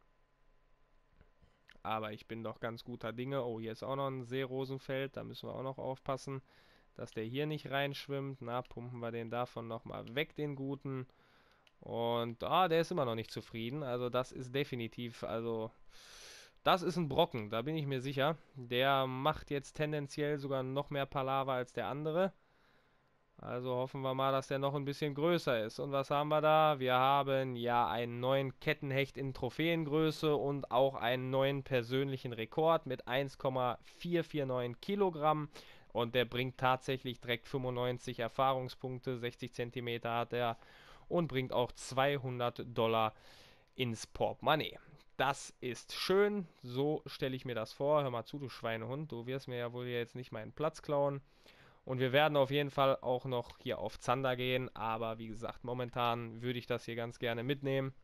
Aber ich bin doch ganz guter Dinge. Oh, hier ist auch noch ein Seerosenfeld. Da müssen wir auch noch aufpassen, dass der hier nicht reinschwimmt. Na, pumpen wir den davon nochmal weg, den guten. Und ah, der ist immer noch nicht zufrieden. Also das ist definitiv, also das ist ein Brocken, da bin ich mir sicher. Der macht jetzt tendenziell sogar noch mehr Palaver als der andere. Also hoffen wir mal, dass der noch ein bisschen größer ist. Und was haben wir da? Wir haben ja einen neuen Kettenhecht in Trophäengröße und auch einen neuen persönlichen Rekord mit eins Komma vier vier neun Kilogramm. Und der bringt tatsächlich direkt fünfundneunzig Erfahrungspunkte, sechzig Zentimeter hat er und bringt auch zweihundert Dollar ins Portemonnaie. Das ist schön, so stelle ich mir das vor. Hör mal zu, du Schweinehund, du wirst mir ja wohl jetzt nicht meinen Platz klauen. Und wir werden auf jeden Fall auch noch hier auf Zander gehen. Aber wie gesagt, momentan würde ich das hier ganz gerne mitnehmen.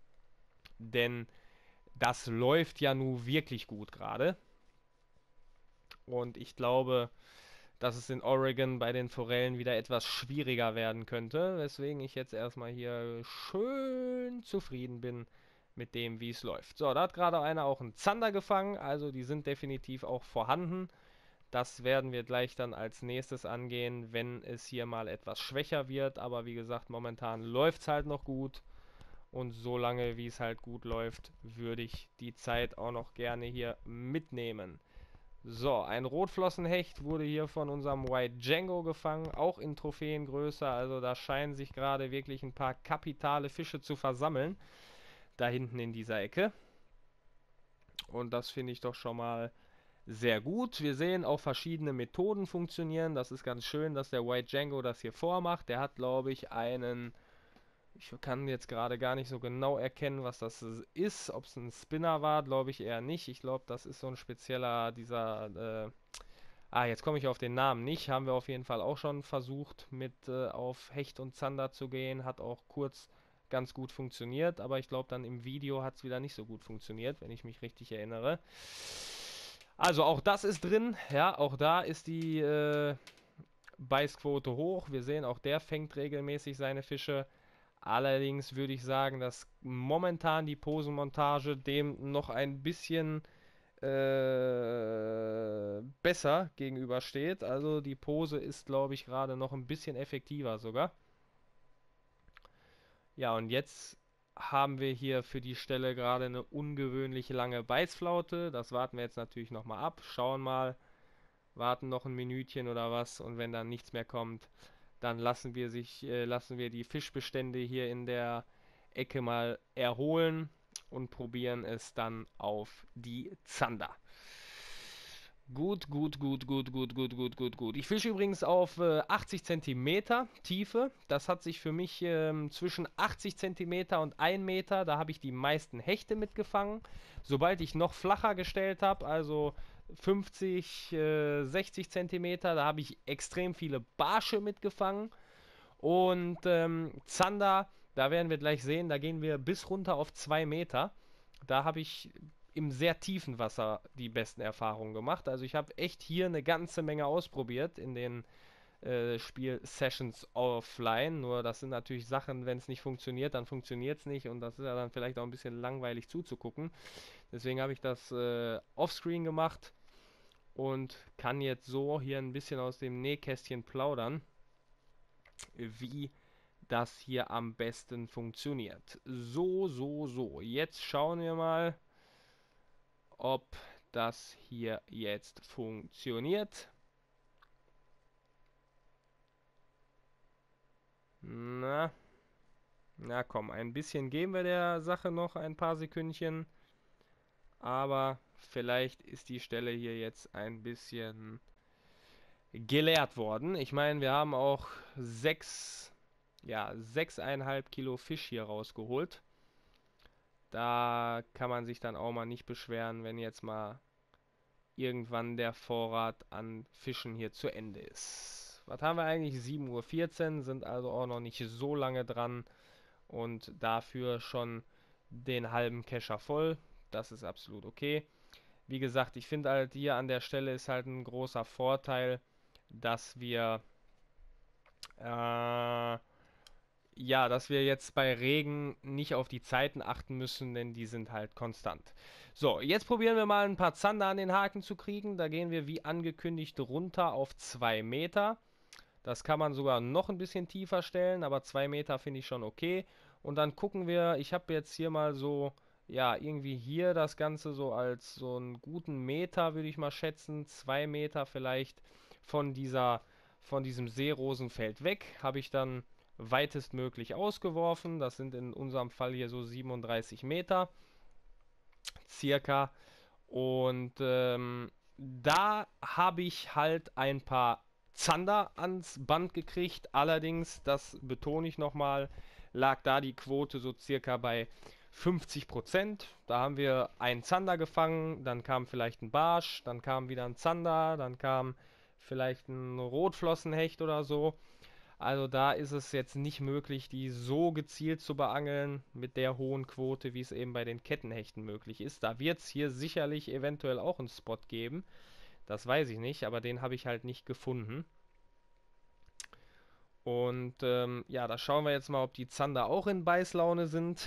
Denn das läuft ja nun wirklich gut gerade. Und ich glaube, dass es in Oregon bei den Forellen wieder etwas schwieriger werden könnte. Weswegen ich jetzt erstmal hier schön zufrieden bin mit dem, wie es läuft. So, da hat gerade einer auch einen Zander gefangen. Also die sind definitiv auch vorhanden. Das werden wir gleich dann als nächstes angehen, wenn es hier mal etwas schwächer wird. Aber wie gesagt, momentan läuft es halt noch gut. Und solange wie es halt gut läuft, würde ich die Zeit auch noch gerne hier mitnehmen. So, ein Rotflossenhecht wurde hier von unserem White Django gefangen, auch in Trophäengröße. Also da scheinen sich gerade wirklich ein paar kapitale Fische zu versammeln. Da hinten in dieser Ecke. Und das finde ich doch schon mal sehr gut. Wir sehen auch verschiedene Methoden funktionieren. Das ist ganz schön, dass der White Django das hier vormacht. Der hat, glaube ich, einen... Ich kann jetzt gerade gar nicht so genau erkennen, was das ist. Ob es ein Spinner war, glaube ich eher nicht. Ich glaube, das ist so ein spezieller, dieser... Äh ah, jetzt komme ich auf den Namen nicht. Haben wir auf jeden Fall auch schon versucht, mit äh, auf Hecht und Zander zu gehen. Hat auch kurz ganz gut funktioniert. Aber ich glaube, dann im Video hat es wieder nicht so gut funktioniert, wenn ich mich richtig erinnere. Also auch das ist drin, ja, auch da ist die äh, Beißquote hoch. Wir sehen, auch der fängt regelmäßig seine Fische. Allerdings würde ich sagen, dass momentan die Posenmontage dem noch ein bisschen äh, besser gegenübersteht. Also die Pose ist, glaube ich, gerade noch ein bisschen effektiver sogar. Ja, und jetzt haben wir hier für die Stelle gerade eine ungewöhnlich lange Beißflaute. Das warten wir jetzt natürlich nochmal ab. Schauen mal, warten noch ein Minütchen oder was. Und wenn dann nichts mehr kommt, dann lassen wir sich, äh, lassen wir die Fischbestände hier in der Ecke mal erholen und probieren es dann auf die Zander. Gut, gut, gut, gut, gut, gut, gut, gut, gut. Ich fische übrigens auf äh, achtzig Zentimeter Tiefe. Das hat sich für mich ähm, zwischen achtzig Zentimeter und ein Meter, da habe ich die meisten Hechte mitgefangen. Sobald ich noch flacher gestellt habe, also fünfzig, äh, sechzig Zentimeter, da habe ich extrem viele Barsche mitgefangen. Und ähm, Zander, da werden wir gleich sehen, da gehen wir bis runter auf zwei Meter. Da habe ich im sehr tiefen Wasser die besten Erfahrungen gemacht. Also ich habe echt hier eine ganze Menge ausprobiert in den äh, Spiel-Sessions offline. Nur das sind natürlich Sachen, wenn es nicht funktioniert, dann funktioniert es nicht. Und das ist ja dann vielleicht auch ein bisschen langweilig zuzugucken. Deswegen habe ich das äh, offscreen gemacht und kann jetzt so hier ein bisschen aus dem Nähkästchen plaudern, wie das hier am besten funktioniert. So, so, so. Jetzt schauen wir mal, ob das hier jetzt funktioniert. Na, na komm, ein bisschen geben wir der Sache noch ein paar Sekündchen. Aber vielleicht ist die Stelle hier jetzt ein bisschen geleert worden. Ich meine, wir haben auch sechs, ja, sechseinhalb Kilo Fisch hier rausgeholt. Da kann man sich dann auch mal nicht beschweren, wenn jetzt mal irgendwann der Vorrat an Fischen hier zu Ende ist. Was haben wir eigentlich? sieben Uhr vierzehn, sind also auch noch nicht so lange dran und dafür schon den halben Kescher voll. Das ist absolut okay. Wie gesagt, ich finde halt hier an der Stelle ist halt ein großer Vorteil, dass wir äh, ja, dass wir jetzt bei Regen nicht auf die Zeiten achten müssen, denn die sind halt konstant. So, jetzt probieren wir mal ein paar Zander an den Haken zu kriegen. Da gehen wir wie angekündigt runter auf zwei Meter. Das kann man sogar noch ein bisschen tiefer stellen, aber zwei Meter finde ich schon okay. Und dann gucken wir, ich habe jetzt hier mal so, ja, irgendwie hier das Ganze so als so einen guten Meter, würde ich mal schätzen. Zwei Meter vielleicht von dieser, von diesem Seerosenfeld weg, habe ich dann weitestmöglich ausgeworfen. Das sind in unserem Fall hier so siebenunddreißig Meter circa. Und ähm, da habe ich halt ein paar Zander ans Band gekriegt. Allerdings, das betone ich nochmal, lag da die Quote so circa bei fünfzig Prozent. Da haben wir einen Zander gefangen, dann kam vielleicht ein Barsch, dann kam wieder ein Zander, dann kam vielleicht ein Rotflossenhecht oder so. Also da ist es jetzt nicht möglich, die so gezielt zu beangeln mit der hohen Quote, wie es eben bei den Kettenhechten möglich ist. Da wird es hier sicherlich eventuell auch einen Spot geben. Das weiß ich nicht, aber den habe ich halt nicht gefunden. Und ähm, ja, da schauen wir jetzt mal, ob die Zander auch in Beißlaune sind.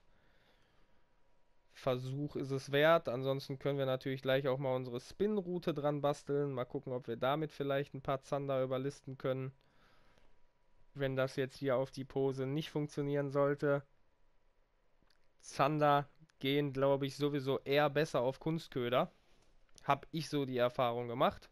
Versuch ist es wert. Ansonsten können wir natürlich gleich auch mal unsere Spin-Route dran basteln. Mal gucken, ob wir damit vielleicht ein paar Zander überlisten können. Wenn das jetzt hier auf die Pose nicht funktionieren sollte. Zander gehen, glaube ich, sowieso eher besser auf Kunstköder. Hab ich so die Erfahrung gemacht.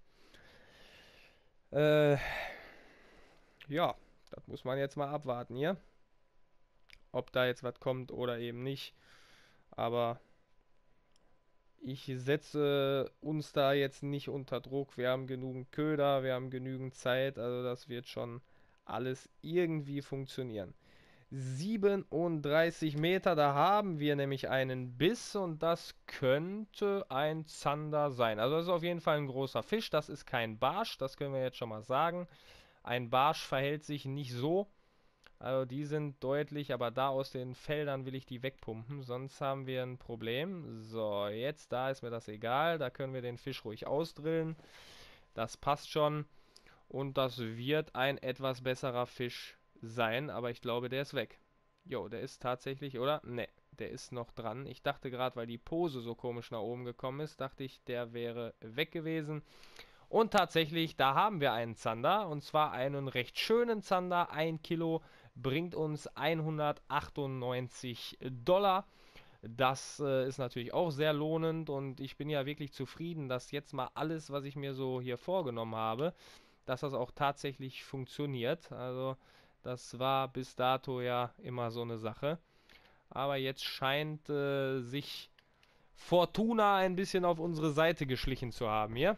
Äh, ja, das muss man jetzt mal abwarten hier. Ob da jetzt was kommt oder eben nicht. Aber ich setze uns da jetzt nicht unter Druck. Wir haben genügend Köder, wir haben genügend Zeit. Also das wird schon alles irgendwie funktionieren. siebenunddreißig Meter, da haben wir nämlich einen Biss und das könnte ein Zander sein. Also das ist auf jeden Fall ein großer Fisch, das ist kein Barsch, das können wir jetzt schon mal sagen. Ein Barsch verhält sich nicht so, also die sind deutlich, aber da aus den Feldern will ich die wegpumpen, sonst haben wir ein Problem. So, jetzt, da ist mir das egal, da können wir den Fisch ruhig ausdrillen. Das passt schon und das wird ein etwas besserer Fisch sein, aber ich glaube, der ist weg. Jo, der ist tatsächlich, oder? Ne, der ist noch dran. Ich dachte gerade, weil die Pose so komisch nach oben gekommen ist, dachte ich, der wäre weg gewesen. Und tatsächlich, da haben wir einen Zander. Und zwar einen recht schönen Zander. Ein Kilo bringt uns hundertachtundneunzig Dollar. Das äh, ist natürlich auch sehr lohnend. Und ich bin ja wirklich zufrieden, dass jetzt mal alles, was ich mir so hier vorgenommen habe, dass das auch tatsächlich funktioniert. Also das war bis dato ja immer so eine Sache. Aber jetzt scheint äh, sich Fortuna ein bisschen auf unsere Seite geschlichen zu haben hier.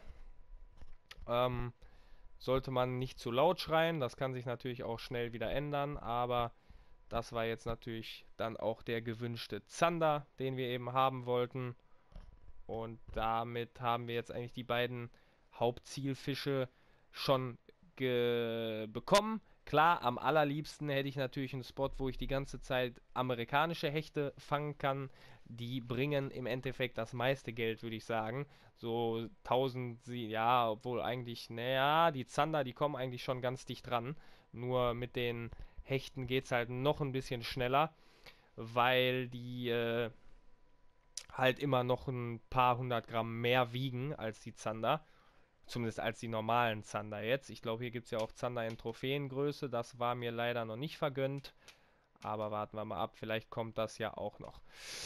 Ähm, Sollte man nicht zu laut schreien, das kann sich natürlich auch schnell wieder ändern, aber das war jetzt natürlich dann auch der gewünschte Zander, den wir eben haben wollten. Und damit haben wir jetzt eigentlich die beiden Hauptzielfische schon bekommen. Klar, am allerliebsten hätte ich natürlich einen Spot, wo ich die ganze Zeit amerikanische Hechte fangen kann. Die bringen im Endeffekt das meiste Geld, würde ich sagen. So tausend, sie- ja, obwohl eigentlich, naja, die Zander, die kommen eigentlich schon ganz dicht dran. Nur mit den Hechten geht es halt noch ein bisschen schneller, weil die äh, halt immer noch ein paar hundert Gramm mehr wiegen als die Zander. Zumindest als die normalen Zander jetzt. Ich glaube, hier gibt es ja auch Zander in Trophäengröße. Das war mir leider noch nicht vergönnt. Aber warten wir mal ab. Vielleicht kommt das ja auch noch.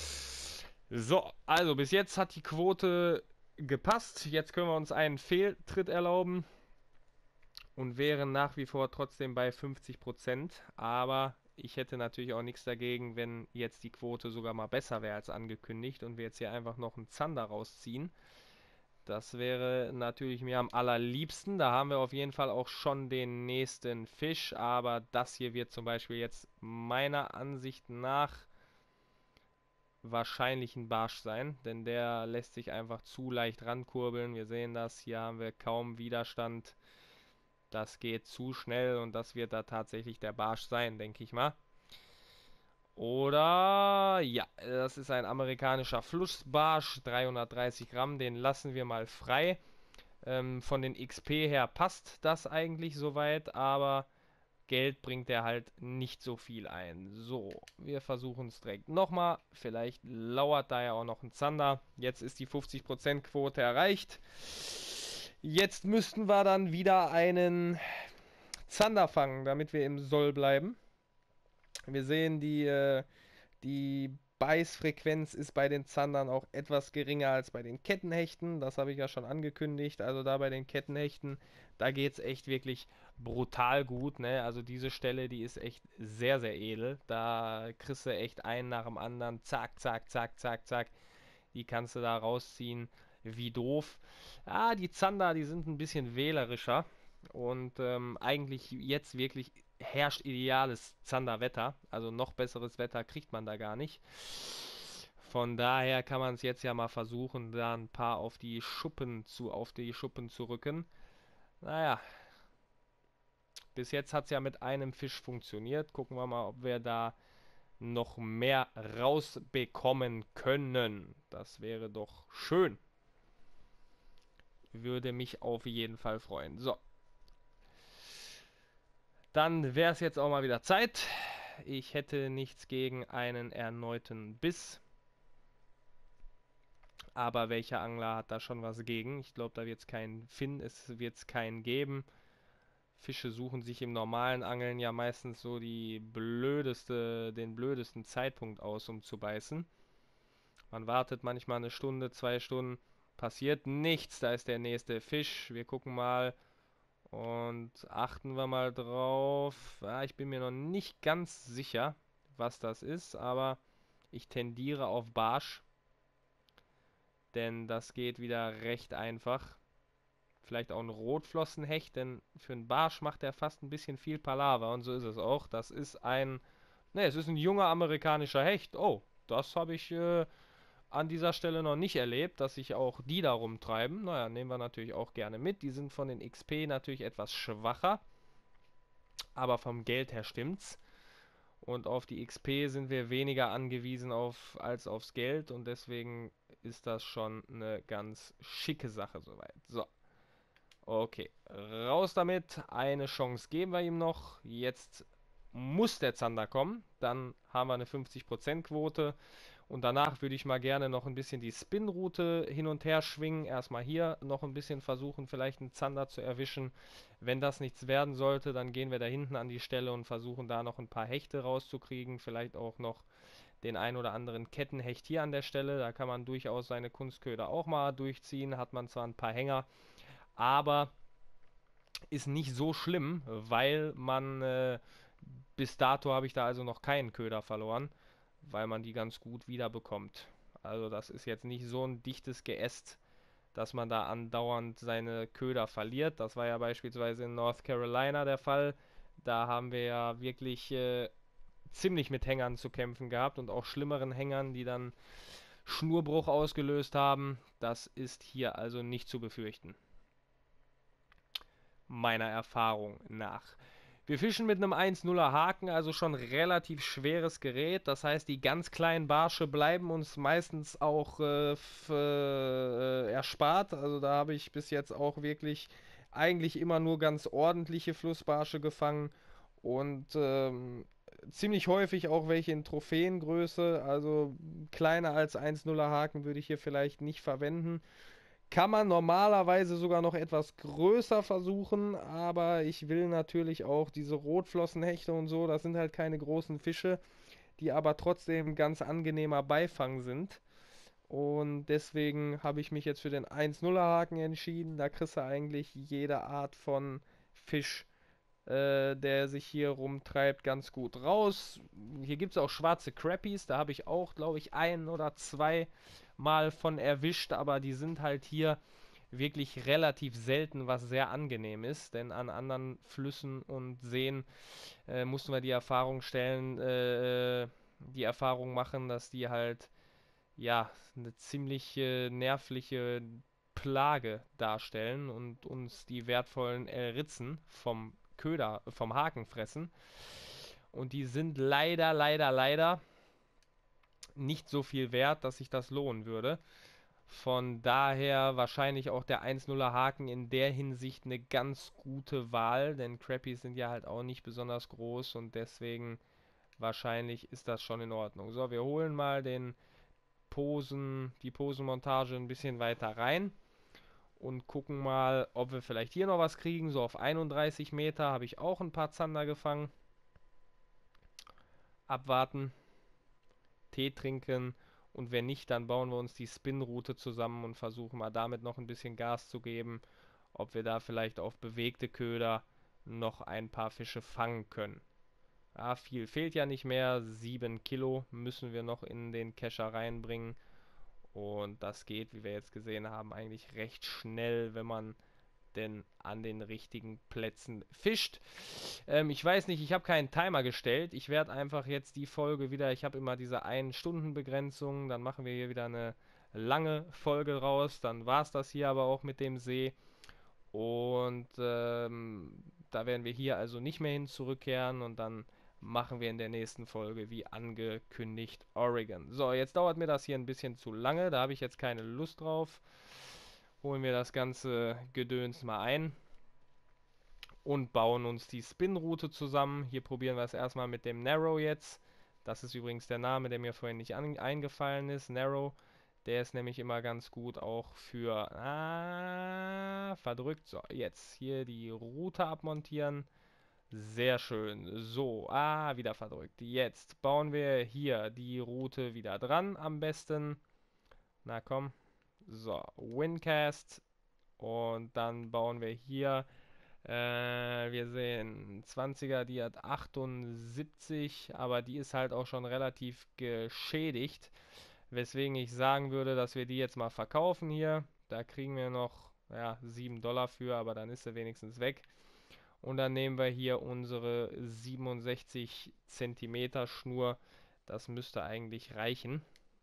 So, also bis jetzt hat die Quote gepasst. Jetzt können wir uns einen Fehltritt erlauben. Und wären nach wie vor trotzdem bei fünfzig Prozent. Aber ich hätte natürlich auch nichts dagegen, wenn jetzt die Quote sogar mal besser wäre als angekündigt. Und wir jetzt hier einfach noch einen Zander rausziehen. Das wäre natürlich mir am allerliebsten. Da haben wir auf jeden Fall auch schon den nächsten Fisch. Aber das hier wird zum Beispiel jetzt meiner Ansicht nach wahrscheinlich ein Barsch sein. Denn der lässt sich einfach zu leicht rankurbeln. Wir sehen das. Hier haben wir kaum Widerstand. Das geht zu schnell und das wird da tatsächlich der Barsch sein, denke ich mal. Oder ja, das ist ein amerikanischer Flussbarsch, dreihundertdreißig Gramm, den lassen wir mal frei. Ähm, von den X P her passt das eigentlich soweit, aber Geld bringt er halt nicht so viel ein. So, wir versuchen es direkt nochmal. Vielleicht lauert da ja auch noch ein Zander. Jetzt ist die fünfzig Prozent Quote erreicht. Jetzt müssten wir dann wieder einen Zander fangen, damit wir im Soll bleiben. Wir sehen, die, äh, die Beißfrequenz ist bei den Zandern auch etwas geringer als bei den Kettenhechten. Das habe ich ja schon angekündigt. Also da bei den Kettenhechten, da geht es echt wirklich brutal gut. Ne? Also diese Stelle, die ist echt sehr, sehr edel. Da kriegst du echt einen nach dem anderen. Zack, zack, zack, zack, zack. Die kannst du da rausziehen. Wie doof. Ah, die Zander, die sind ein bisschen wählerischer. Und ähm, eigentlich jetzt wirklich herrscht ideales Zanderwetter. Also noch besseres Wetter kriegt man da gar nicht. Von daher kann man es jetzt ja mal versuchen, da ein paar auf die Schuppen zu, auf die Schuppen zu rücken. Naja, bis jetzt hat es ja mit einem Fisch funktioniert. Gucken wir mal, ob wir da noch mehr rausbekommen können. Das wäre doch schön. Würde mich auf jeden Fall freuen. So, dann wäre es jetzt auch mal wieder Zeit. Ich hätte nichts gegen einen erneuten Biss. Aber welcher Angler hat da schon was gegen? Ich glaube, da wird es keinen Finn, es wird es keinen geben. Fische suchen sich im normalen Angeln ja meistens so die blödeste, den blödesten Zeitpunkt aus, um zu beißen. Man wartet manchmal eine Stunde, zwei Stunden, passiert nichts. Da ist der nächste Fisch. Wir gucken mal. Und achten wir mal drauf. Ja, ich bin mir noch nicht ganz sicher, was das ist, aber ich tendiere auf Barsch, denn das geht wieder recht einfach. Vielleicht auch ein Rotflossenhecht, denn für einen Barsch macht er fast ein bisschen viel Palaver und so ist es auch. Das ist ein, ne, es ist ein junger amerikanischer Hecht. Oh, das habe ich äh, an dieser Stelle noch nicht erlebt, dass sich auch die da rumtreiben. Naja, nehmen wir natürlich auch gerne mit. Die sind von den X P natürlich etwas schwacher, aber vom Geld her stimmt's. Und auf die X P sind wir weniger angewiesen auf, als aufs Geld und deswegen ist das schon eine ganz schicke Sache soweit. So, okay, raus damit. Eine Chance geben wir ihm noch. Jetzt muss der Zander kommen. Dann haben wir eine fünfzig Prozent Quote. Und danach würde ich mal gerne noch ein bisschen die Spin-Route hin und her schwingen. Erstmal hier noch ein bisschen versuchen, vielleicht einen Zander zu erwischen. Wenn das nichts werden sollte, dann gehen wir da hinten an die Stelle und versuchen da noch ein paar Hechte rauszukriegen. Vielleicht auch noch den ein oder anderen Kettenhecht hier an der Stelle. Da kann man durchaus seine Kunstköder auch mal durchziehen. Hat man zwar ein paar Hänger, aber ist nicht so schlimm, weil man äh, bis dato habe ich da also noch keinen Köder verloren, weil man die ganz gut wiederbekommt. Also das ist jetzt nicht so ein dichtes Geäst, dass man da andauernd seine Köder verliert. Das war ja beispielsweise in North Carolina der Fall. Da haben wir ja wirklich äh, ziemlich mit Hängern zu kämpfen gehabt und auch schlimmeren Hängern, die dann Schnurbruch ausgelöst haben. Das ist hier also nicht zu befürchten, meiner Erfahrung nach. Wir fischen mit einem eins nuller Haken, also schon relativ schweres Gerät. Das heißt, die ganz kleinen Barsche bleiben uns meistens auch äh, f- äh, erspart. Also da habe ich bis jetzt auch wirklich eigentlich immer nur ganz ordentliche Flussbarsche gefangen und ähm, ziemlich häufig auch welche in Trophäengröße. Also kleiner als eins nuller Haken würde ich hier vielleicht nicht verwenden. Kann man normalerweise sogar noch etwas größer versuchen, aber ich will natürlich auch diese Rotflossenhechte und so, das sind halt keine großen Fische, die aber trotzdem ganz angenehmer Beifang sind. Und deswegen habe ich mich jetzt für den eins nuller Haken entschieden. Da kriegst du eigentlich jede Art von Fisch, äh, der sich hier rumtreibt, ganz gut raus. Hier gibt es auch schwarze Crappies, da habe ich auch, glaube ich, ein oder zwei Mal von erwischt, aber die sind halt hier wirklich relativ selten, was sehr angenehm ist, denn an anderen Flüssen und Seen äh, mussten wir die Erfahrung stellen, äh, die Erfahrung machen, dass die halt ja eine ziemlich äh, nervliche Plage darstellen und uns die wertvollen äh, Ritzen vom Köder, vom Haken fressen. Und die sind leider, leider, leider nicht so viel wert, dass sich das lohnen würde. Von daher wahrscheinlich auch der eins nuller Haken in der Hinsicht eine ganz gute Wahl, denn Crappies sind ja halt auch nicht besonders groß und deswegen wahrscheinlich ist das schon in Ordnung. So, wir holen mal den Posen, die Posenmontage ein bisschen weiter rein und gucken mal, ob wir vielleicht hier noch was kriegen. So auf einunddreißig Meter habe ich auch ein paar Zander gefangen. Abwarten, Tee trinken und wenn nicht, dann bauen wir uns die Spin-Route zusammen und versuchen mal damit noch ein bisschen Gas zu geben, ob wir da vielleicht auf bewegte Köder noch ein paar Fische fangen können. Ja, viel fehlt ja nicht mehr. sieben Kilo müssen wir noch in den Kescher reinbringen. Und das geht, wie wir jetzt gesehen haben, eigentlich recht schnell, wenn man denn an den richtigen Plätzen fischt. Ähm, ich weiß nicht, ich habe keinen Timer gestellt. Ich werde einfach jetzt die Folge wieder, ich habe immer diese ein-Stunden-Begrenzung, dann machen wir hier wieder eine lange Folge raus. Dann war es das hier aber auch mit dem See. Und ähm, da werden wir hier also nicht mehr hin zurückkehren und dann machen wir in der nächsten Folge wie angekündigt Oregon. So, jetzt dauert mir das hier ein bisschen zu lange, da habe ich jetzt keine Lust drauf. Holen wir das ganze Gedöns mal ein und bauen uns die Spin-Route zusammen. Hier probieren wir es erstmal mit dem Narrow jetzt. Das ist übrigens der Name, der mir vorhin nicht an, eingefallen ist. Narrow. Der ist nämlich immer ganz gut auch für... Ah, verdrückt. So, jetzt hier die Route abmontieren. Sehr schön. So, ah, wieder verdrückt. Jetzt bauen wir hier die Route wieder dran am besten. Na komm. So, Windcast. Und dann bauen wir hier äh, wir sehen zwanziger, die hat achtundsiebzig, aber die ist halt auch schon relativ geschädigt. Weswegen ich sagen würde, dass wir die jetzt mal verkaufen hier. Da kriegen wir noch ja, sieben Dollar für, aber dann ist sie wenigstens weg. Und dann nehmen wir hier unsere siebenundsechzig Zentimeter Schnur. Das müsste eigentlich reichen.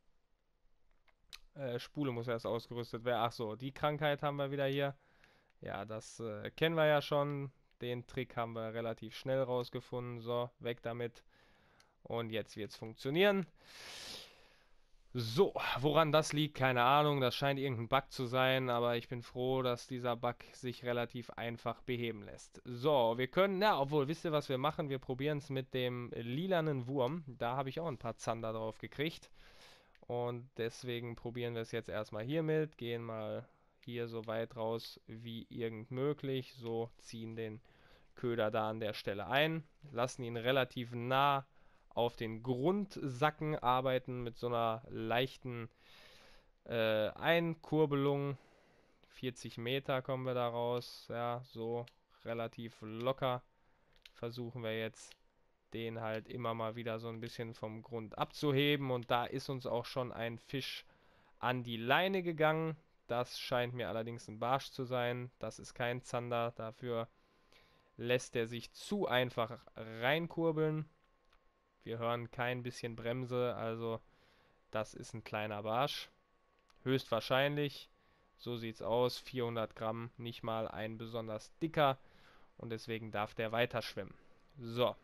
Äh, Spule muss erst ausgerüstet werden. Ach so, die Krankheit haben wir wieder hier. Ja, das äh, kennen wir ja schon. Den Trick haben wir relativ schnell rausgefunden. So, weg damit. Und jetzt wird es funktionieren. So, woran das liegt, keine Ahnung. Das scheint irgendein Bug zu sein, aber ich bin froh, dass dieser Bug sich relativ einfach beheben lässt. So, wir können, ja, obwohl, wisst ihr, was wir machen? Wir probieren es mit dem lilanen Wurm. Da habe ich auch ein paar Zander drauf gekriegt. Und deswegen probieren wir es jetzt erstmal hiermit. Gehen mal hier so weit raus wie irgend möglich. So, ziehen den Köder da an der Stelle ein. Lassen ihn relativ nah auf den Grundsacken, arbeiten mit so einer leichten äh, Einkurbelung. vierzig Meter kommen wir da raus. Ja, so relativ locker versuchen wir jetzt den halt immer mal wieder so ein bisschen vom Grund abzuheben. Und da ist uns auch schon ein Fisch an die Leine gegangen. Das scheint mir allerdings ein Barsch zu sein. Das ist kein Zander. Dafür lässt er sich zu einfach reinkurbeln. Wir hören kein bisschen Bremse, also das ist ein kleiner Barsch. Höchstwahrscheinlich, so sieht's aus, vierhundert Gramm, nicht mal ein besonders dicker und deswegen darf der weiter schwimmen. So.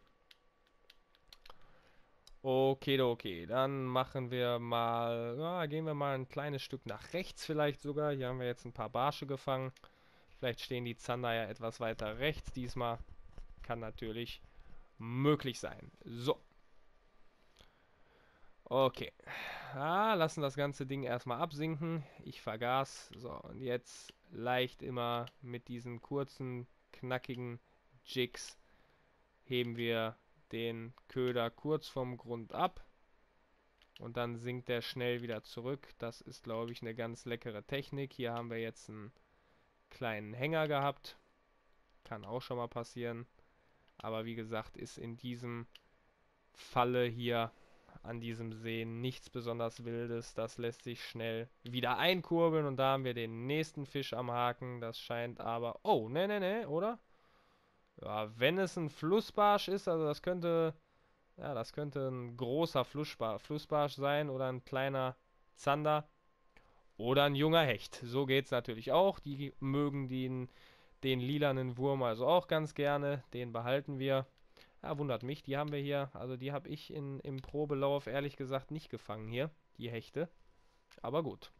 Okay, okay, dann machen wir mal, ja, gehen wir mal ein kleines Stück nach rechts vielleicht sogar. Hier haben wir jetzt ein paar Barsche gefangen. Vielleicht stehen die Zander ja etwas weiter rechts diesmal. Kann natürlich möglich sein. So. Okay. Ah, lassen das ganze Ding erstmal absinken. Ich vergaß. So, und jetzt leicht immer mit diesen kurzen, knackigen Jigs heben wir den Köder kurz vom Grund ab. Und dann sinkt der schnell wieder zurück. Das ist, glaube ich, eine ganz leckere Technik. Hier haben wir jetzt einen kleinen Hänger gehabt. Kann auch schon mal passieren. Aber wie gesagt, ist in diesem Falle hier an diesem See nichts besonders Wildes. Das lässt sich schnell wieder einkurbeln und da haben wir den nächsten Fisch am Haken. Das scheint aber... Oh, ne, ne, ne, oder? Ja, wenn es ein Flussbarsch ist, also das könnte... Ja, das könnte ein großer Flussbar Flussbarsch sein oder ein kleiner Zander oder ein junger Hecht. So geht es natürlich auch. Die mögen den, den lilanen Wurm also auch ganz gerne. Den behalten wir. Ja, wundert mich, die haben wir hier, also die habe ich in, im Probelauf ehrlich gesagt nicht gefangen hier, die Hechte. Aber gut,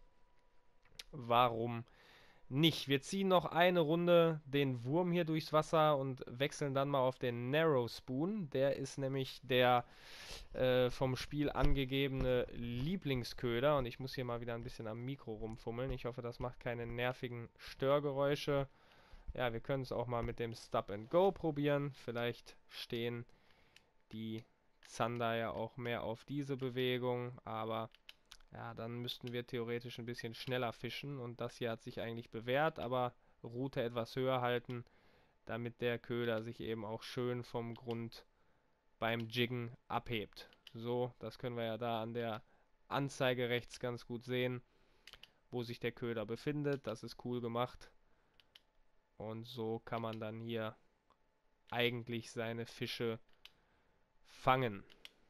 warum nicht? Wir ziehen noch eine Runde den Wurm hier durchs Wasser und wechseln dann mal auf den Narrow Spoon. Der ist nämlich der äh, vom Spiel angegebene Lieblingsköder. Und ich muss hier mal wieder ein bisschen am Mikro rumfummeln. Ich hoffe, das macht keine nervigen Störgeräusche. Ja, wir können es auch mal mit dem Stop and Go probieren. Vielleicht stehen die Zander ja auch mehr auf diese Bewegung, aber ja, dann müssten wir theoretisch ein bisschen schneller fischen und das hier hat sich eigentlich bewährt, aber Rute etwas höher halten, damit der Köder sich eben auch schön vom Grund beim Jiggen abhebt. So, das können wir ja da an der Anzeige rechts ganz gut sehen, wo sich der Köder befindet. Das ist cool gemacht. Und so kann man dann hier eigentlich seine Fische fangen.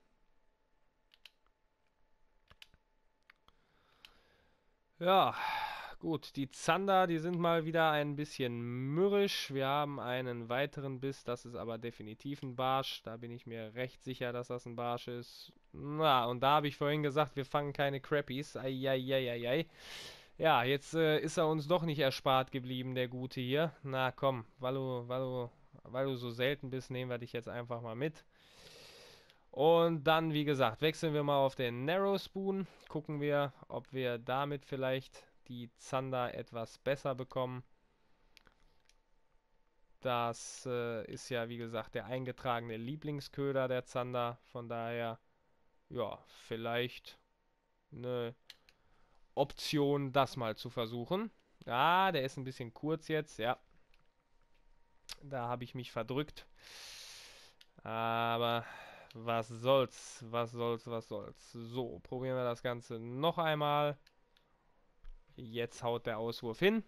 Ja, gut, die Zander, die sind mal wieder ein bisschen mürrisch. Wir haben einen weiteren Biss, das ist aber definitiv ein Barsch. Da bin ich mir recht sicher, dass das ein Barsch ist. Na, und da habe ich vorhin gesagt, wir fangen keine Crappies. Eieieiei. Ja, jetzt äh, ist er uns doch nicht erspart geblieben, der Gute hier. Na komm, weil du, weil du, weil du so selten bist, nehmen wir dich jetzt einfach mal mit. Und dann, wie gesagt, wechseln wir mal auf den Narrow Spoon. Gucken wir, ob wir damit vielleicht die Zander etwas besser bekommen. Das äh, ist ja, wie gesagt, der eingetragene Lieblingsköder der Zander. Von daher, ja, vielleicht eine Option, das mal zu versuchen. Ah, der ist ein bisschen kurz jetzt, ja. Da habe ich mich verdrückt. Aber was soll's, was soll's, was soll's. So, probieren wir das Ganze noch einmal. Jetzt haut der Auswurf hin.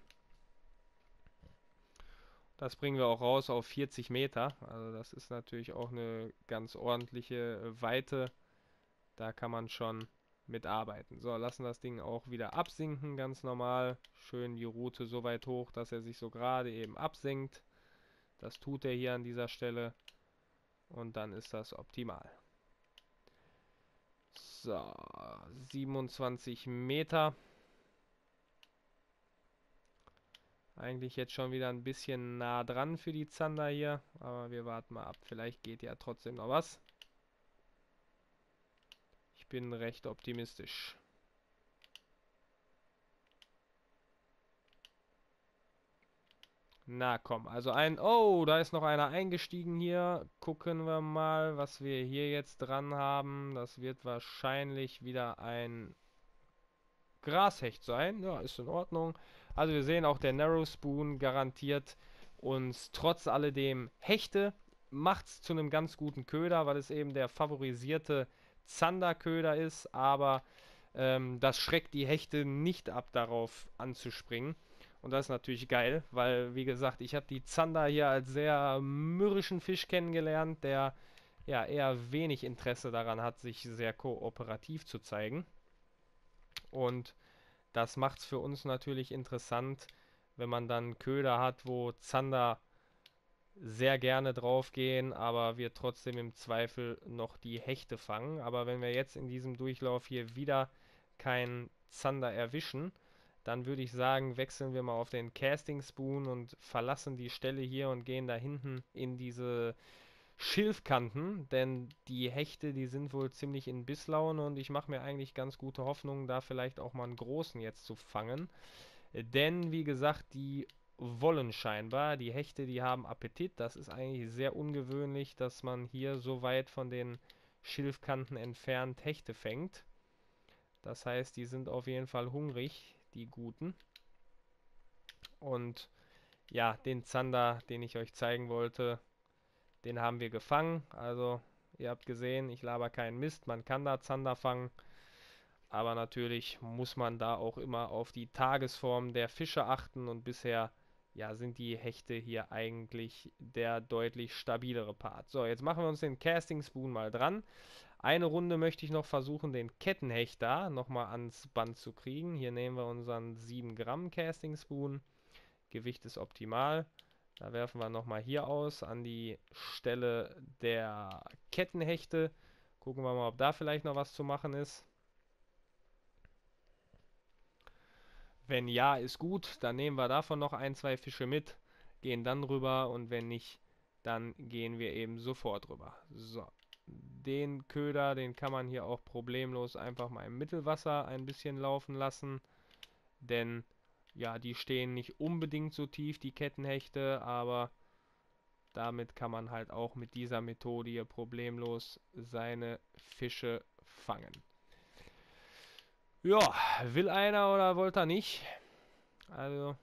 Das bringen wir auch raus auf vierzig Meter. Also das ist natürlich auch eine ganz ordentliche Weite. Da kann man schon mitarbeiten. So, lassen das Ding auch wieder absinken, ganz normal. Schön die Rute so weit hoch, dass er sich so gerade eben absenkt. Das tut er hier an dieser Stelle. Und dann ist das optimal. So, siebenundzwanzig Meter. Eigentlich jetzt schon wieder ein bisschen nah dran für die Zander hier, aber wir warten mal ab. Vielleicht geht ja trotzdem noch was. Ich bin recht optimistisch. Na komm, also ein... Oh, da ist noch einer eingestiegen hier. Gucken wir mal, was wir hier jetzt dran haben. Das wird wahrscheinlich wieder ein Grashecht sein. Ja, ist in Ordnung. Also wir sehen auch, der Narrow Spoon garantiert uns trotz alledem Hechte. Macht es zu einem ganz guten Köder, weil es eben der favorisierte Zanderköder ist. Aber ähm, das schreckt die Hechte nicht ab, darauf anzuspringen. Und das ist natürlich geil, weil, wie gesagt, ich habe die Zander hier als sehr mürrischen Fisch kennengelernt, der ja eher wenig Interesse daran hat, sich sehr kooperativ zu zeigen. Und das macht es für uns natürlich interessant, wenn man dann Köder hat, wo Zander sehr gerne draufgehen, aber wir trotzdem im Zweifel noch die Hechte fangen. Aber wenn wir jetzt in diesem Durchlauf hier wieder keinen Zander erwischen, dann würde ich sagen, wechseln wir mal auf den Casting Spoon und verlassen die Stelle hier und gehen da hinten in diese Schilfkanten, denn die Hechte, die sind wohl ziemlich in Bisslaune und ich mache mir eigentlich ganz gute Hoffnung, da vielleicht auch mal einen großen jetzt zu fangen. Denn, wie gesagt, die wollen scheinbar, die Hechte, die haben Appetit. Das ist eigentlich sehr ungewöhnlich, dass man hier so weit von den Schilfkanten entfernt Hechte fängt. Das heißt, die sind auf jeden Fall hungrig, die Guten. Und ja, den Zander, den ich euch zeigen wollte, den haben wir gefangen. Also, ihr habt gesehen, ich laber keinen Mist. Man kann da Zander fangen. Aber natürlich muss man da auch immer auf die Tagesform der Fische achten. Und bisher, ja, sind die Hechte hier eigentlich der deutlich stabilere Part. So, jetzt machen wir uns den Casting Spoon mal dran. Eine Runde möchte ich noch versuchen, den Kettenhecht da nochmal ans Band zu kriegen. Hier nehmen wir unseren sieben Gramm Casting Spoon. Gewicht ist optimal. Da werfen wir nochmal hier aus, an die Stelle der Kettenhechte. Gucken wir mal, ob da vielleicht noch was zu machen ist. Wenn ja, ist gut. Dann nehmen wir davon noch ein, zwei Fische mit, gehen dann rüber und wenn nicht, dann gehen wir eben sofort rüber. So, den Köder, den kann man hier auch problemlos einfach mal im Mittelwasser ein bisschen laufen lassen, denn ja, die stehen nicht unbedingt so tief, die Kettenhechte, aber damit kann man halt auch mit dieser Methode hier problemlos seine Fische fangen. Ja, will einer oder wollte er nicht? Also,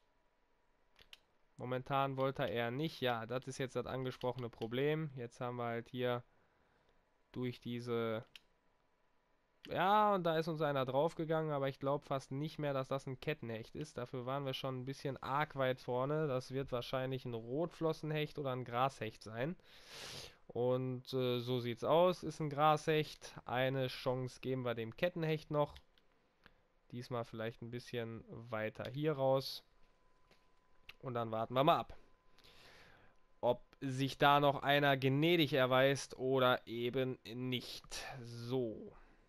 momentan wollte er eher nicht. Ja, das ist jetzt das angesprochene Problem. Jetzt haben wir halt hier durch diese... Ja, und da ist uns einer draufgegangen, aber ich glaube fast nicht mehr, dass das ein Kettenhecht ist. Dafür waren wir schon ein bisschen arg weit vorne. Das wird wahrscheinlich ein Rotflossenhecht oder ein Grashecht sein. Und äh, so sieht's aus, ist ein Grashecht. Eine Chance geben wir dem Kettenhecht noch. Diesmal vielleicht ein bisschen weiter hier raus. Und dann warten wir mal ab, ob sich da noch einer gnädig erweist oder eben nicht. So.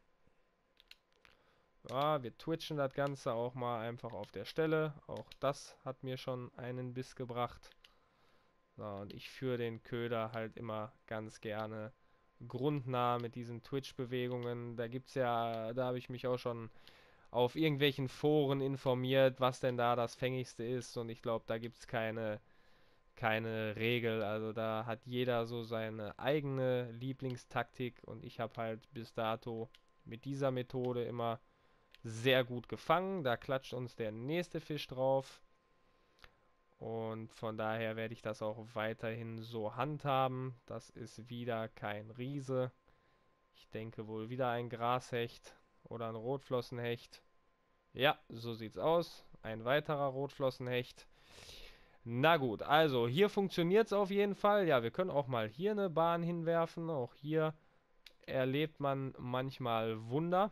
Ja, wir twitchen das Ganze auch mal einfach auf der Stelle. Auch das hat mir schon einen Biss gebracht. So, und ich führe den Köder halt immer ganz gerne grundnah mit diesen Twitch-Bewegungen. Da gibt's ja, da habe ich mich auch schon auf irgendwelchen Foren informiert, was denn da das Fängigste ist. Und ich glaube, da gibt es keine, keine Regel. Also da hat jeder so seine eigene Lieblingstaktik. Und ich habe halt bis dato mit dieser Methode immer sehr gut gefangen. Da klatscht uns der nächste Fisch drauf. Und von daher werde ich das auch weiterhin so handhaben. Das ist wieder kein Riese. Ich denke wohl wieder ein Grashecht oder ein Rotflossenhecht. Ja, so sieht's aus. Ein weiterer Rotflossenhecht. Na gut, also hier funktioniert es auf jeden Fall. Ja, wir können auch mal hier eine Bahn hinwerfen. Auch hier erlebt man manchmal Wunder.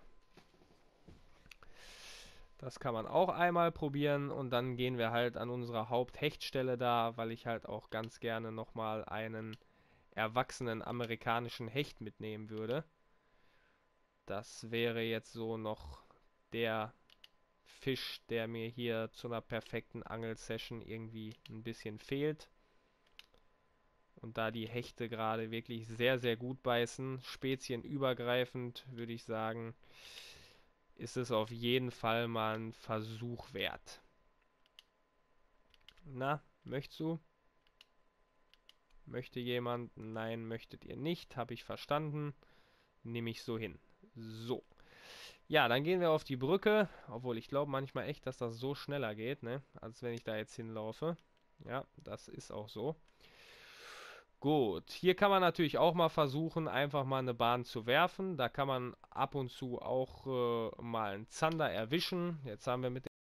Das kann man auch einmal probieren und dann gehen wir halt an unserer Haupthechtstelle da, weil ich halt auch ganz gerne nochmal einen erwachsenen amerikanischen Hecht mitnehmen würde. Das wäre jetzt so noch der Fisch, der mir hier zu einer perfekten Angelsession irgendwie ein bisschen fehlt. Und da die Hechte gerade wirklich sehr, sehr gut beißen, spezienübergreifend, würde ich sagen, ist es auf jeden Fall mal ein Versuch wert. Na, möchtest du? Möchte jemand? Nein, möchtet ihr nicht. Habe ich verstanden. Nehme ich so hin. So. Ja, dann gehen wir auf die Brücke. Obwohl, ich glaube manchmal echt, dass das so schneller geht, ne? Als wenn ich da jetzt hinlaufe. Ja, das ist auch so. Gut, hier kann man natürlich auch mal versuchen, einfach mal eine Bahn zu werfen. Da kann man ab und zu auch äh, mal einen Zander erwischen. Jetzt haben wir mit